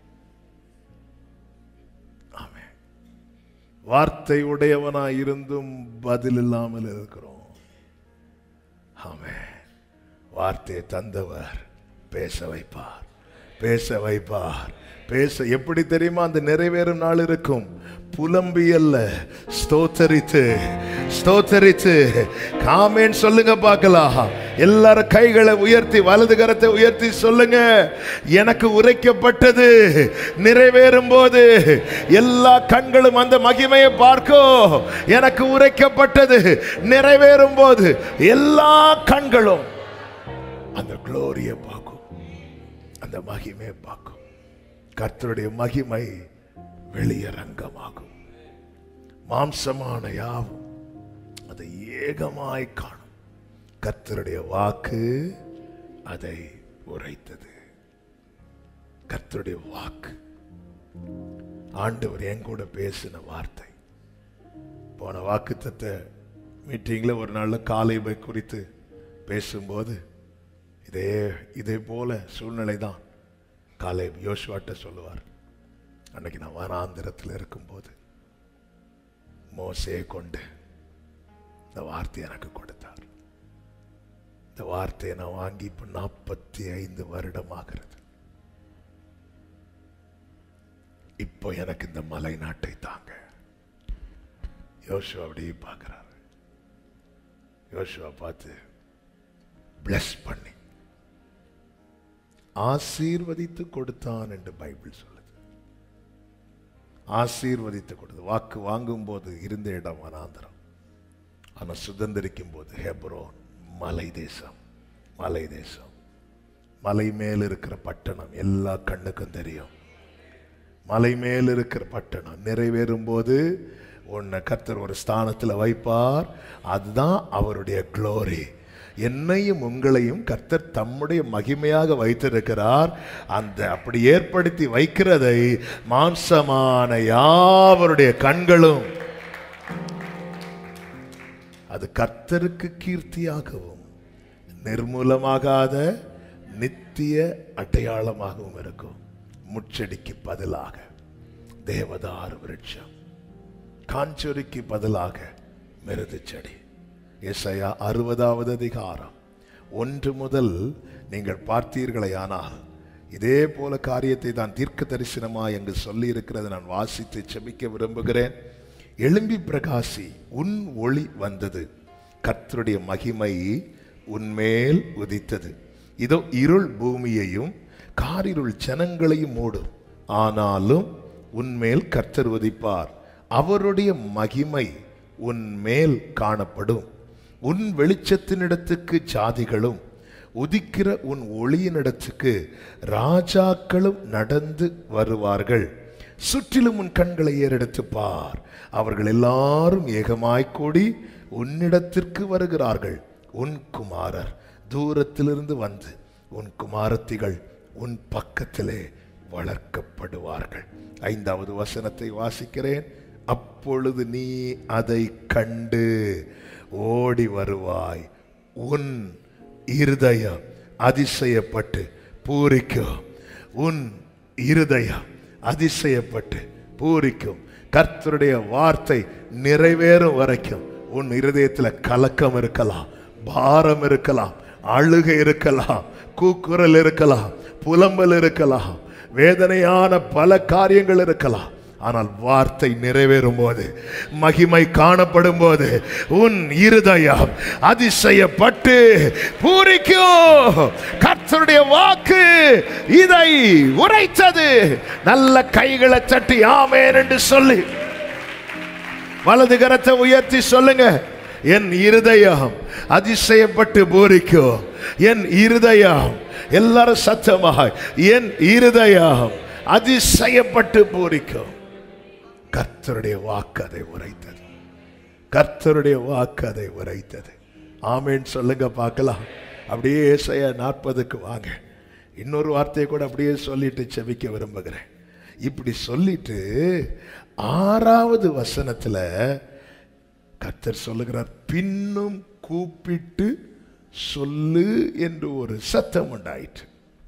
Speaker 1: ஆமே. வார்த்தை உடையவனா இருந்தும் பதில் இல்லாமல் இருக்கிறோம். ஆமே. வார்த்தையை தந்தவர் பேச வைப்பார், பேச வைப்பார். பேச எப்படி தெரியுமா? அந்த நிறைவேறும் நாள் இருக்கும். புலம்பி அல்ல, ஸ்தோத்தரித்து ஸ்தோத்தரித்து. ஆமென் சொல்லுங்க பார்க்கலாம். எல்லாரும் கைகளை உயர்த்தி, வலது கரத்தை உயர்த்தி சொல்லுங்க. எனக்கு உரைக்கப்பட்டது நிறைவேறும் போது எல்லா கண்களும் அந்த மகிமையை பார்க்கும். எனக்கு உரைக்கப்பட்டது நிறைவேறும் போது எல்லா கண்களும் அந்த குளோரியை பார்க்கும், அந்த மகிமையை பார்க்கும். கர்த்தருடைய மகிமை வெளியரங்கமாகும். மாம்சமான யாவும் அதை ஏகமாய் காணும். கர்த்தருடைய வாக்கு அதை உரைத்தது. கர்த்தருடைய வாக்கு, ஆண்டவர் என் கூட பேசின வார்த்தை. போன வாக்குத்தத்த மீட்டிங்ல ஒரு நாள்ல காலேபை குறித்து பேசும்போது இதே இதே போல சூழ்நிலை தான் காலேப் யோசுவாட்ட சொல்லுவார். அன்னைக்கு நான் வனாந்திரத்தில் இருக்கும்போது மோசேயை கொண்டு இந்த வார்த்தையை எனக்கு கொடுத்தார். இந்த வார்த்தையை நான் வாங்கி இப்ப நாற்பத்தி ஐந்து வருடம் ஆகிறது. இப்போ எனக்கு இந்த மலை நாட்டை தாங்க. யோசுவா அப்படியே பார்க்கிறாரு. யோசுவா பார்த்து பிளஸ் பண்ணி ஆசீர்வதித்து கொடுத்தான் என்று பைபிள் சொல்லுது. ஆசீர்வதித்து கொடுத்து. வாக்கு வாங்கும் போது இருந்த இடம் வனாந்தரம், ஆனா சுதந்திரிக்கும் போது ஹெப்ரோன், மலை தேசம். மலை தேசம், மலை மேல் இருக்கிற பட்டணம் எல்லா கண்ணுக்கும் தெரியும். மலை மேல் இருக்கிற பட்டணம் நிறைவேறும் போது உன்னை கர்த்தர் ஒரு ஸ்தானத்தில் வைப்பார். அதுதான் அவருடைய குளோரி. என்னையும் உங்களையும் கர்த்தர் தம்முடைய மகிமையாக வைத்திருக்கிறார். அந்த அப்படி ஏற்படுத்தி வைக்கிறதை மாம்சமான யாவருடைய கண்களும் அது கர்த்தருக்கு கீர்த்தியாகவும் நிர்மூலமாகாத நித்திய அடையாளமாகவும் இருக்கும். முச்செடிக்கு பதிலாக தேவதாரு விருட்சம், காஞ்சொரிக்கு பதிலாக மிருது செடி. எசையா அறுபதாவது அதிகாரம் ஒன்று முதல் நீங்கள் பார்த்தீர்களேயானால் இதே போல காரியத்தை தான் தீர்க்க தரிசனமாய் அங்கு சொல்லி இருக்கிறது நான் வாசித்து செபிக்க விரும்புகிறேன். எழும்பி பிரகாசி, உன் ஒளி வந்தது, கர்த்தருடைய மகிமை உன்மேல் உதித்தது. இதோ இருள் பூமியையும் காரிருள் ஜனங்களையும் மூடும், ஆனாலும் உன்மேல் கர்த்தர் உதிப்பார், அவருடைய மகிமை உன்மேல் காணப்படும். உன் வெளிச்சத்தினிடத்துக்கு ஜாதிகளும் உதிக்கிற உன் ஒளியினிடத்துக்கு ராஜாக்களும் நடந்து வருவார்கள். சுற்றிலும் உன் கண்களை ஏறெடுத்து பார், அவர்கள் எல்லாரும் ஏகமாய் கூடி உன்னிடத்திற்கு வருகிறார்கள். உன் குமாரர் தூரத்திலிருந்து வந்து உன் குமாரத்திகள் உன் பக்கத்திலே வளர்க்கப்படுவார்கள். ஐந்தாவது வசனத்தை வாசிக்கிறேன். அப்பொழுது நீ அதை கண்டு ஓடி வருவாய், உன் இருதயம் அதிசயப்பட்டு பூரிக்கும். உன் இருதயம் அதிசயப்பட்டு பூரிக்கும். கர்த்தருடைய வார்த்தை நிறைவேறும் வரைக்கும் உன் இருதயத்தில் கலக்கம் இருக்கலாம், பாரம் இருக்கலாம், அழுகை இருக்கலாம், கூக்குரல் இருக்கலாம், புலம்பல் இருக்கலாம், வேதனையான பல காரியங்கள் இருக்கலாம். ஆனால் வார்த்தை நிறைவேறும் போது, மகிமை காணப்படும் போது உன் இருதயம் அதிசயப்பட்டு பூரிக்கும். கர்த்தருடைய வாக்கு இதை உரைத்தது. நல்ல கைகளை தட்டி ஆமென் என்று சொல்லி வலது கரத்தை உயர்த்தி சொல்லுங்க, என் இருதயம் அதிசயப்பட்டு பூரிக்கும். என் இருதயம், எல்லாரும் சத்தமாக, என் இருதயம் அதிசயப்பட்டு பூரிக்கும். கர்த்தருடைய வாக்கு அதை உரைத்தது. கர்த்தருடைய வாக்கு அதை உரைத்தது. ஆமென் சொல்லுங்க பார்க்கலாம். அப்படியே ஏசாயா நாற்பதுக்கு வாங்க. இன்னொரு வார்த்தையை கூட அப்படியே சொல்லிட்டு செபிக்க விரும்புகிறேன். இப்படி சொல்லிட்டு ஆறாவது வசனத்துல கர்த்தர் சொல்லுகிறார், பின்னும் கூப்பிட்டு சொல்லு என்று ஒரு சத்தம் உண்டாயிற்று.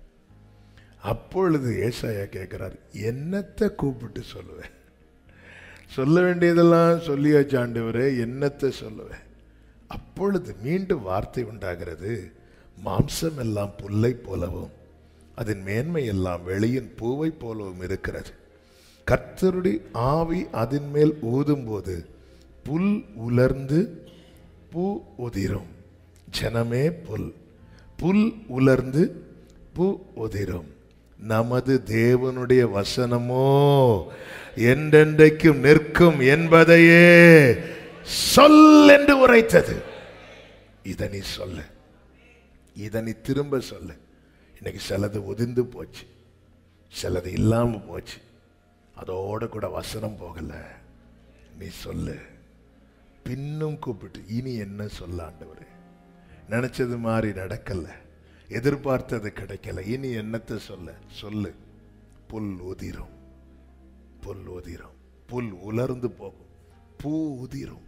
Speaker 1: அப்பொழுது ஏசாயா கேட்கிறார், என்னத்தை கூப்பிட்டு சொல்லுவேன்? சொல்ல வேண்டியதெல்லாம் சொல்லியாச்சு ஆண்டவரே, என்னத்தை சொல்லுவேன்? அப்பொழுது மீண்டும் வார்த்தை உண்டாகிறது, மாம்சம் எல்லாம் புல்லை போலவும் அதன் மேன்மை எல்லாம் வெளியின் பூவை போலவும் இருக்கிறது. கர்த்தருடைய ஆவி அதன் மேல் ஊதும் போது புல் உலர்ந்து பூ உதிரும். ஜனமே புல், புல் உலர்ந்து பூ உதிரும். நமது தேவனுடைய வசனமோ என்றென்றைக்கும் நிற்கும் என்பதையே சொல் என்று உரைத்தது. இதனை சொல்ல, இதனை திரும்ப சொல்ல. இன்னைக்கு சிலது உதிர்ந்து போச்சு, சிலது இல்லாம போச்சு, அதோட கூட வசனம் போகல. நீ சொல்லு. பின்னும் கூப்பிட்டு, இனி என்ன சொல்ல ஆண்டவரே? நினைச்சது மாதிரி நடக்கல, எதிர்பார்த்தது கிடைக்கல, இனி என்னத்தை சொல்ல? சொல்லு. புல் உதிரும், புல் உதிரும், புல் உலர்ந்து போகும், பூ உதிரும்.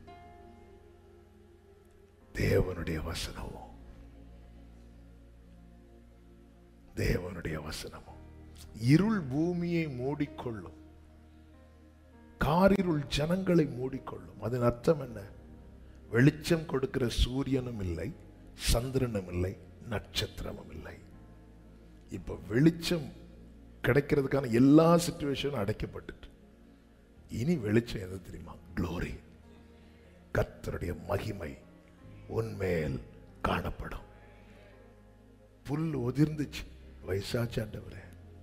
Speaker 1: தேவனுடைய வசனமோ, தேவனுடைய வசனமோ இருள் பூமியை மூடிக்கொள்ளும், காரிருள் ஜனங்களை மூடிக்கொள்ளும். அதன் அர்த்தம் என்ன? வெளிச்சம் கொடுக்கிற சூரியனும் இல்லை, சந்திரனும் இல்லை, நட்சத்திரமும் இல்லை. இப்ப வெளிச்சம் கிடைக்கிறதுக்கான எல்லா சிச்சுவேஷனும் அடைக்கப்பட்டு, இனி வெளிச்சம் எது தெரியுமா? க்ளோரி. கர்த்தருடைய மகிமை உன்மேல் காணப்படும். புல் உதிர்ந்துச்சு, வயசாச்சாண்டவரே,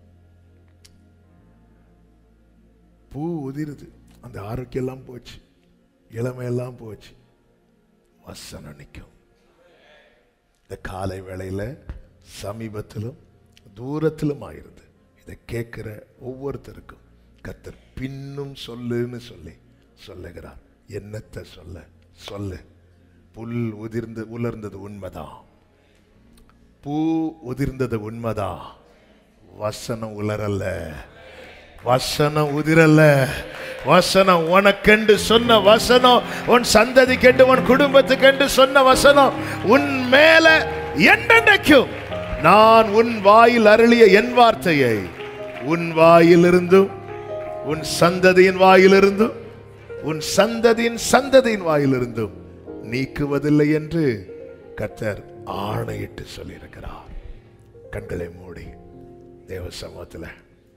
Speaker 1: பூ உதிருது, அந்த ஆரோக்கியம் எல்லாம் போச்சு, இளமையெல்லாம் போச்சு, வசனம் நிற்கும். இந்த காலை வேளையில சமீபத்திலும் தூரத்திலும் ஆயிருந்து இதை கேட்கிற ஒவ்வொருத்தருக்கும் கர்த்தர் பின்னும் சொல்லுன்னு சொல்லி சொல்லுகிறார். என்னத்தை சொல்ல? சொல்லு. புல் உதிர்ந்து உலர்ந்தது உண்மைதான், பூ உதிர்ந்தது உண்மைதான். வசனம் உலரல்ல, வசனம் உதிரல்ல. வசனம் உனக்கென்று சொன்ன வசனம், உன் சந்ததிக்கென்று, உன் குடும்பத்துக்கென்று சொன்ன வசனம் உன் மேல என்றென்றைக்கும். நான் உன் வாயில் அருளிய என் வார்த்தையை உன் வாயிலிருந்தும் உன் சந்ததியின் வாயிலிருந்தும் உன் சந்ததியின் சந்ததியின் வாயிலிருந்தும் நீக்குவதில்லை என்று கர்த்தர் ஆணையிட்டு சொல்லியிருக்கிறார். கண்களை மூடி தேவ சமூகத்தில்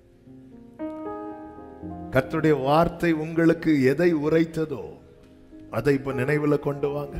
Speaker 1: கர்த்தருடைய வார்த்தை உங்களுக்கு எதை உரைத்ததோ அதை இப்ப நினைவில் கொண்டு வாங்க.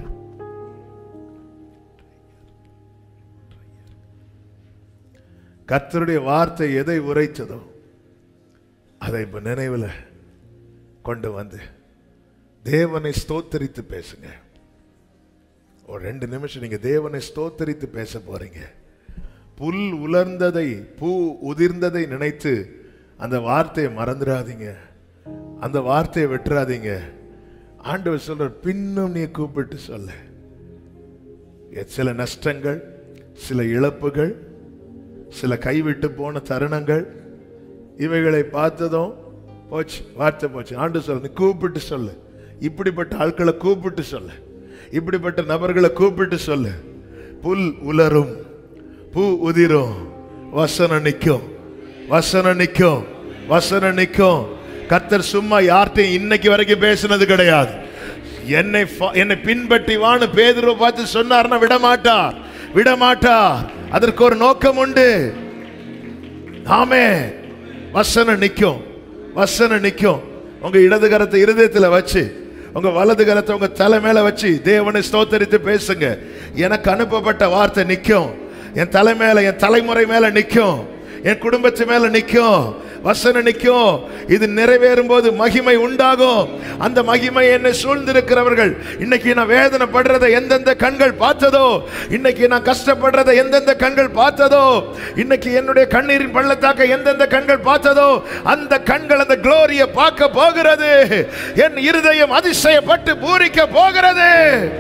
Speaker 1: கர்த்தருடைய வார்த்தை எதை உரைத்ததோ அதை இப்ப நினைவில் கொண்டு வந்து தேவனை ஸ்தோத்தரித்து பேசுங்க. ஒரு ரெண்டு நிமிஷம் நீங்க தேவனை ஸ்தோத்தரித்து பேச போறீங்க. புல் உலர்ந்ததை, பூ உதிர்ந்ததை நினைத்து அந்த வார்த்தையை மறந்துடாதீங்க, அந்த வார்த்தையை வெட்டுறாதீங்க. ஆண்டவர் சொல்ற, பின்னும் நீ கூப்பிட்டு சொல்ல. சில நஷ்டங்கள், சில இழப்புகள், சில கைவிட்டு போன தருணங்கள், இவைகளை பார்த்ததும் போச்சு, வார்த்தை போச்சு. ஆண்டு சொல்ல, நீ கூப்பிட்டு சொல்லு. இப்படிப்பட்ட ஆட்களை கூப்பிட்டு சொல்லு, இப்படிப்பட்ட நபர்களை கூப்பிட்டு சொல்லு. புல் உலரும், பூ உதிரும், வசனம் நிற்கும், வசனம் நிற்கும், வசனம் நிற்கும். கர்த்தர் சும்மா யார்கிட்டையும் இன்னைக்கு வரைக்கும் பேசினது கிடையாது. என்னை என்னை பின்பற்றி வான்னு பேதுருவை பார்த்து சொன்னார்னா விடமாட்டார், விடமாட்டார். அதற்கு ஒரு நோக்கம் உண்டு. ஆமே, வசனம் நிற்கும், வசனம் நிற்கும். உங்க இடது கரத்தை இருதயத்தில் வச்சு, உங்க வலது கரத்தை உங்க தலை மேல வச்சு தேவனை ஸ்தோத்தரித்து பேசுங்க. எனக்கு அனுப்பப்பட்ட வார்த்தை நிற்கும், என் தலை மேல, என் தலைமுறை மேல நிற்கும், என் குடும்பத்து மேல நிற்கும், வசனம் நிற்கும். இது நிறைவேறும் போது மகிமை உண்டாகும். அந்த மகிமை என்னை சூழ்ந்திருக்கிறவர்கள், இன்னைக்கு நான் வேதனைப்படுறதை எந்தெந்த கண்கள் பார்த்ததோ, இன்னைக்கு நான் கஷ்டப்படுறதை எந்தெந்த கண்கள் பார்த்ததோ, இன்னைக்கு என்னுடைய கண்ணீரின் பள்ளத்தாக்க எந்தெந்த கண்கள் பார்த்ததோ, அந்த கண்கள் அந்த குளோரியை பார்க்க போகிறது. என் இருதயம் அதிசயப்பட்டு பூரிக்க போகிறது.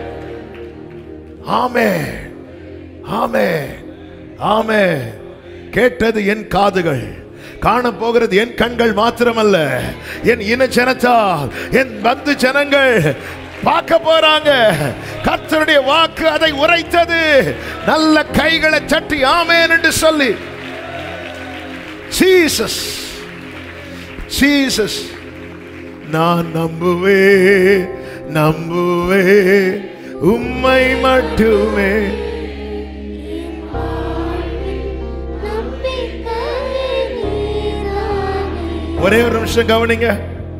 Speaker 1: ஆமே, ஆமே, ஆமே. கேட்டது என் காதுகள், காண போகிறது என் கண்கள் மாத்திரமல்ல, என் இன ஜனத்தால், என் பந்து ஜனங்கள் பார்க்க போறாங்க. கர்த்தருடைய வாக்கு அதை உரைத்தது. நல்ல கைகளை தட்டி ஆமென் என்று சொல்லி, ஜீசஸ், ஜீசஸ், நான் நம்புவே, நம்புவே உம்மை மட்டுமே. ஒரே ஒரு நிமிஷம் கவனிங்க.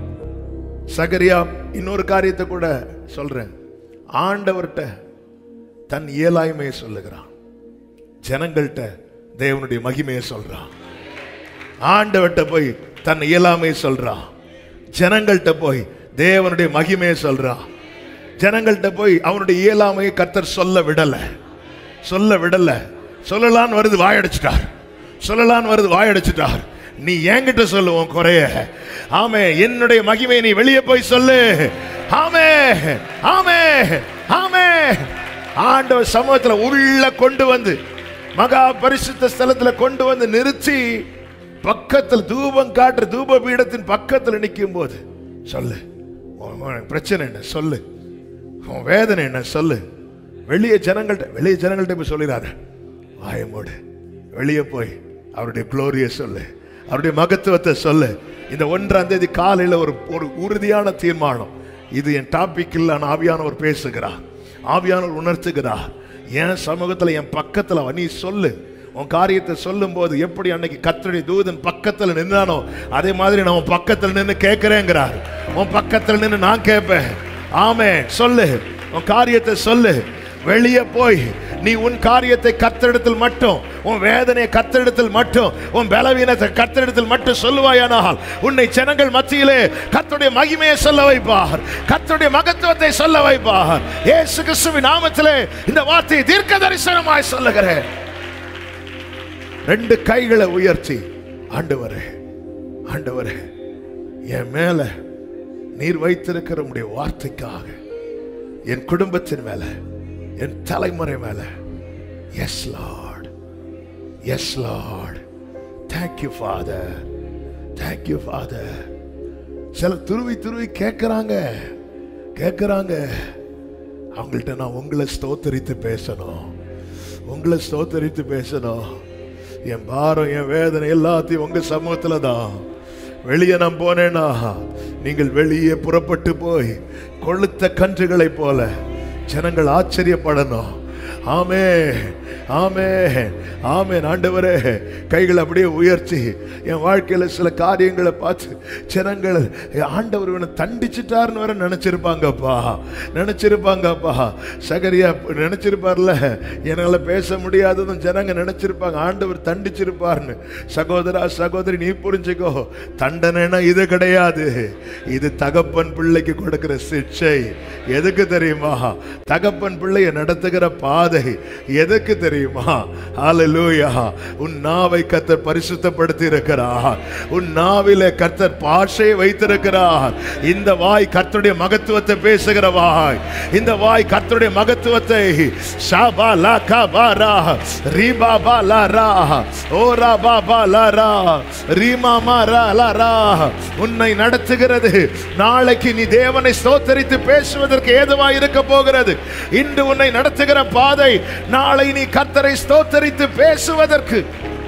Speaker 1: சகரியா இன்னொரு காரியத்தை கூட சொல்றேன். ஆண்டவர்கிட்ட தன் இயலாய்மையை சொல்லுகிறான், ஜனங்கள்கிட்ட தேவனுடைய மகிமையை சொல்றான். ஆண்டவர்கிட்ட போய் தன் இயலாமையை சொல்றான், ஜனங்கள்கிட்ட போய் தேவனுடைய மகிமையை சொல்றான். ஜனங்கள்கிட்ட போய் அவனுடைய இயலாமையை கர்த்தர் சொல்ல விடல, சொல்ல விடல. சொல்லலான்னு வருது, வாயடிச்சிட்டார். சொல்லலான்னு வருது, வாயடிச்சிட்டார். நீ என்கிட்ட சொல்லுவோம் குறைய. ஆமே, என்னுடைய மகிமை நீ வெளியே போய் சொல்லு. ஆமே, ஆமே, ஆமே. ஆண்டவர் சமூகத்தில் உள்ள கொண்டு வந்து, மகா பரிசுத்த ஸ்தலத்தில் கொண்டு வந்து நிறுத்தி, பக்கத்தில் தூபம் காட்டுற தூப பீடத்தின் பக்கத்தில் நிற்கும் போது சொல்லு, பிரச்சனை என்ன சொல்லு, உன் வேதனை என்ன சொல்லு. வெளியே ஜனங்கள்ட்ட, வெளியே ஜனங்கள்ட்ட போய் சொல்லிடாத, வாயமோடு வெளியே போய் அவருடைய குளோரியை சொல்லு, அவருடைய மகத்துவத்தை சொல்லு. இந்த ஒன்றாம் தேதி காலையில் ஒரு ஒரு உறுதியான தீர்மானம். இது என் டாபிக் இல்லை, ஆவியானவர் பேசுகிறார், ஆவியானவர் உணர்த்துகிறார். என் சமூகத்தில், என் பக்கத்தில் நீ சொல்லு. உன் காரியத்தை சொல்லும் போது எப்படி அன்னைக்கு கர்த்தருடைய தூதன் பக்கத்தில் நின்னானோ, அதே மாதிரி நான் உன் பக்கத்தில் நின்று கேட்கிறேங்கிறார். உன் பக்கத்தில் நின்று நான் கேட்பேன். ஆமே, சொல்லு, உன் காரியத்தை சொல்லு. வெளியே போய் நீ உன் காரியத்தை கர்த்தரிடத்தில் மட்டும், உன் வேதனையை கர்த்தரிடத்தில் மட்டும், உன் பலவீனத்தை கர்த்தரிடத்தில் மட்டும் சொல்லுவாயானால் உன்னை ஜனங்கள் மத்தியிலே கர்த்தருடைய மகிமையை சொல்ல வைப்பார், கர்த்தருடைய மகத்துவத்தை சொல்ல வைப்பார். இயேசு கிறிஸ்துவின் நாமத்திலே இந்த வார்த்தையை தீர்க்க தரிசனமாய் சொல்லுகிறேன். ரெண்டு கைகளை உயர்த்தி, ஆண்டவரே, ஆண்டவரே, என் மேல நீர் வைத்திருக்கிற உம்முடைய வார்த்தைக்காக, என் குடும்பத்தின் மேல, என் தலைமுறை மேல, yes Lord, yes Lord, thank you Father, thank you Father. சில துருவி துருவி கேட்கிறாங்க, கேட்கிறாங்க. அவங்கள்ட்ட நான் உங்களை ஸ்தோத்தரித்து பேசணும், உங்களை ஸ்தோத்தரித்து பேசணும். என் பாரம், என் வேதனை எல்லாத்தையும் உங்க சமூகத்துல தான். வெளியே நான் போனேன்னா நீங்கள் வெளியே புறப்பட்டு போய் கொளுத்த கன்றுகளை போல ஜனங்கள் ஆச்சரியப்படணும். ஆமே, ஆமென் ஆமென். ஆண்டவரே, கைகளை அப்படியே உயர்த்தி என் வாழ்க்கையில சில காரியங்களை பார்த்து ஜனங்கள் ஆண்டவர் இவனை தண்டிச்சிட்டாருன்னு வர நினைச்சிருப்பாங்கப்பா நினைச்சிருப்பாங்கப்பா சகரியா நினைச்சிருப்பார்ல, என்னால பேச முடியாததும் ஜனங்க நினைச்சிருப்பாங்க ஆண்டவர் தண்டிச்சிருப்பார்னு. சகோதரா சகோதரி, நீ புரிஞ்சுக்கோ, தண்டனைனா இது கிடையாது. இது தகப்பன் பிள்ளைக்கு கொடுக்கிற சிக்ஷை. எதுக்கு தெரியுமா? தகப்பன் பிள்ளையை நடத்துகிற பாதை. எதுக்கு தெரியுமா? ஹல்லேலூயா. உன் நாவை கர்த்தர் பரிசுத்தப்படுத்தி இருக்கிறார். உன் நாவிலே கர்த்தர் பாஷை வைத்திருக்கிறார். இந்த வாய் கர்த்தருடைய மகத்துவத்தை பேசுகிற வாய். இந்த வாய் கர்த்தருடைய மகத்துவத்தை ஷாபா லா கபாரா ரீபா பா லா ரா ஓரா பா பா லா ரா ரீமா மா ரா லா ரா உன்னை நடத்துகிறது. நாளைக்கு நீ தேவனை ஸ்தோத்தரித்து பேசுவதற்கு ஏதுவா இருக்க போகிறது. இன்று உன்னை நடத்துகிற பாதை, நாளை நீ கர்த்தரை ஸ்தோத்தரித்து பேசுவதற்கு.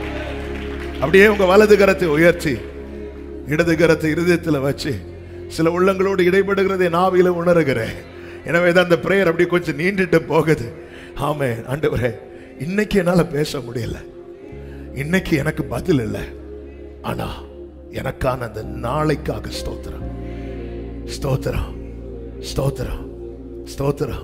Speaker 1: அப்படியே உங்க வலது கரத்தை உயர்த்தி இடது கரத்தை இருதயத்தில் வச்சு சில உள்ளங்களோடு இடைபடுகிறதை நாவில உணர்கிறேன். எனவே தான் அந்த பிரேயர் அப்படி கொஞ்சம் நீண்டுட்டு போகுது. ஆமென். ஆண்டவரே, இன்னைக்கு என்னால பேச முடியல, இன்னைக்கு எனக்கு பதில் இல்லை, ஆனா எனக்கான அந்த நாளைக்காக ஸ்தோத்திரம் ஸ்தோத்திரம் ஸ்தோத்திரம் ஸ்தோத்திரம்.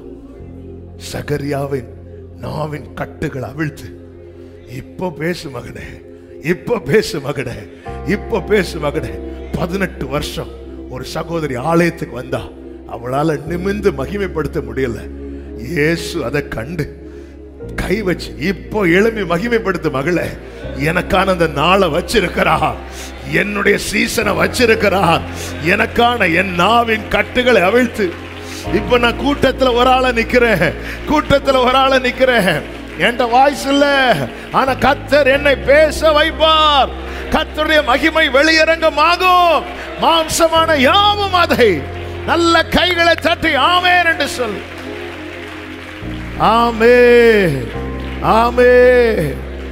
Speaker 1: சகரியாவின் நாவின் கட்டுகள் அவிழ்த்து இப்போ பேசு மகனே, இப்போ பேசு மகனே, இப்போ பேசு மகனே. பதினெட்டு வருஷம் ஒரு சகோதரி ஆலயத்துக்கு வந்தா அவளால நிமிர்ந்து மகிமைப்படுத்த முடியல. இயேசு அதை கண்டு கை வச்சு இப்போ எழுப்பி மகிமைப்படுத்த மகளே, எனக்கான அந்த நாளை வச்சிருக்கிறார், என்னுடைய சீசனை வச்சிருக்கிறார். எனக்கான என் நாவின் கட்டுகளை அவிழ்த்து இப்ப நான் கூட்டத்துல ஒரு ஆள நிக்கிறேன், கூட்டத்துல ஒரு ஆள நிக்கிறேன். என்ற வாய்ஸ் இல்ல, ஆனா கர்த்தர் என்னை பேச வைப்பார். கர்த்தருடைய மகிமை வெளியரங்கமாகும். மாம்சமான யாவும் அதை நல்ல கைகளை தட்டி ஆமென் என்று சொல்லு. ஆமென் ஆமென்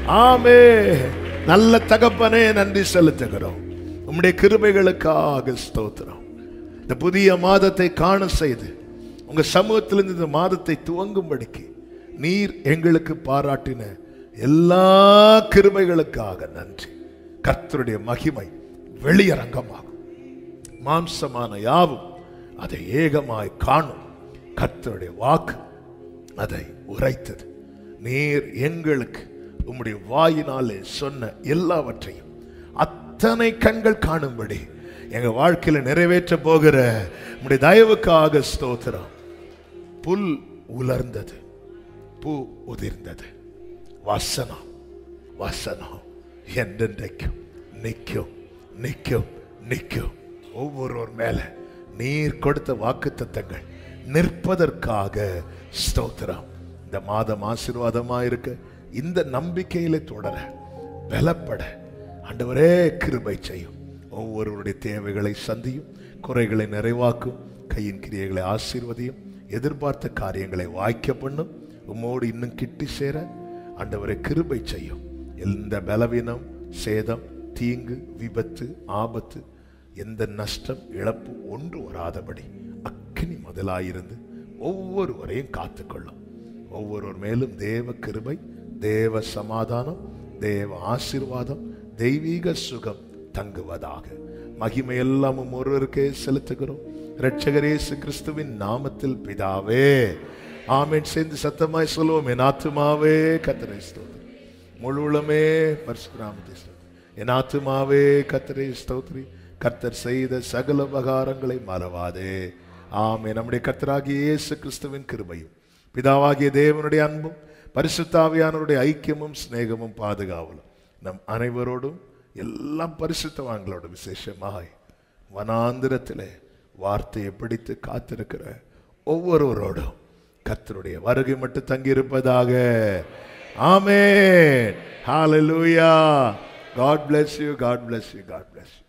Speaker 1: ஆமென். நல்ல தகப்பனே, நன்றி செலுத்துகிறோம். உம்முடைய கிருபைகளுக்காக ஸ்தோத்திரம். இந்த புதிய மாதத்தை காண செய்து உங்க சமூகத்திலிருந்து இந்த மாதத்தை துவங்கும்படிக்கு நீர் எங்களுக்கு பாராட்டின எல்லா கிருபைகளுக்காக நன்றி. கர்த்தருடைய மகிமை வெளியரங்கமாகும். மாம்சமான யாவும் அதை ஏகமாய் காணும். கர்த்தருடைய வாக்கு அதை உரைத்தது. நீர் எங்களுக்கு உம்முடைய வாயினாலே சொன்ன எல்லாவற்றையும் அத்தனை கண்கள் காணும்படி எங்க வாழ்க்கையில நிறைவேற்ற போகிற உம்முடைய தயவுக்காக ஸ்தோத்திரம். புல் உலர்ந்தது, பூ உதிர்ந்தது, வசனம் வசனம் என்றென்றைக்கும் நிற்கும் நிற்கும் நிற்கும். ஒவ்வொருவர் மேல நீர் கொடுத்த வாக்குத்தத்தங்கள் நிற்பதற்காக ஸ்தோத்திரம். இந்த மாதம் ஆசீர்வாதமா இருக்க, இந்த நம்பிக்கையில தொடர பலப்பட ஆண்டவரே கிருபை செய்யும். ஒவ்வொருவருடைய தேவைகளை சந்தியும், குறைகளை நிறைவாக்கும், கையின் கிரியைகளை ஆசீர்வதியும், எதிர்பார்த்த காரியங்களை வாய்க்க பண்ணும். உம்மோடு இன்னும் கிட்டி சேர ஆண்டவரை கிருபை செய்யும். எந்த பலவீனம், சேதம், தீங்கு, விபத்து, ஆபத்து, எந்த நஷ்டம், இழப்பு ஒன்று வராதபடி அக்கினி முதலாயிருந்து ஒவ்வொருவரையும் காத்துக்கொள்ளும். ஒவ்வொருவர் மேலும் தேவ கிருபை, தேவ சமாதானம், தேவ ஆசீர்வாதம், தெய்வீக சுகம் தங்குவதாக. மகிமை எல்லாம் ஒருவருக்கே செலுத்துகிறோம். இரட்சகர் இயேசு கிறிஸ்துவின் நாமத்தில் பிதாவே, ஆமென். சேர்ந்து சத்தமாய் சொல்லுவோம். என் ஆத்துமாவே கர்த்தரை ஸ்தோத்திரி, முழு உளமே பரிசுத்த நாமத்தை ஸ்தோத்திரி. என் ஆத்துமாவே கர்த்தரை ஸ்தோத்திரி, கர்த்தர் செய்த சகல உபகாரங்களை மறவாதே. ஆமென். நம்முடைய கர்த்தராகிய இயேசு கிறிஸ்துவின் கிருபையும், பிதாவாகிய தேவனுடைய அன்பும், பரிசுத்த ஆவியானவருடைய ஐக்கியமும் சிநேகமும் பாதுகாவலும் நம் அனைவரோடும் எல்லாம் பரிசுத்தவான்களோட விசேஷமாய் வனாந்திரத்திலே வார்த்தையை பிடித்து காத்திருக்கிற ஒவ்வொருவரோடும் கர்த்தருடைய வருகை மட்டும் தங்கியிருப்பதாக. ஆமென். ஹalleluya. God bless you. God bless you. God bless you.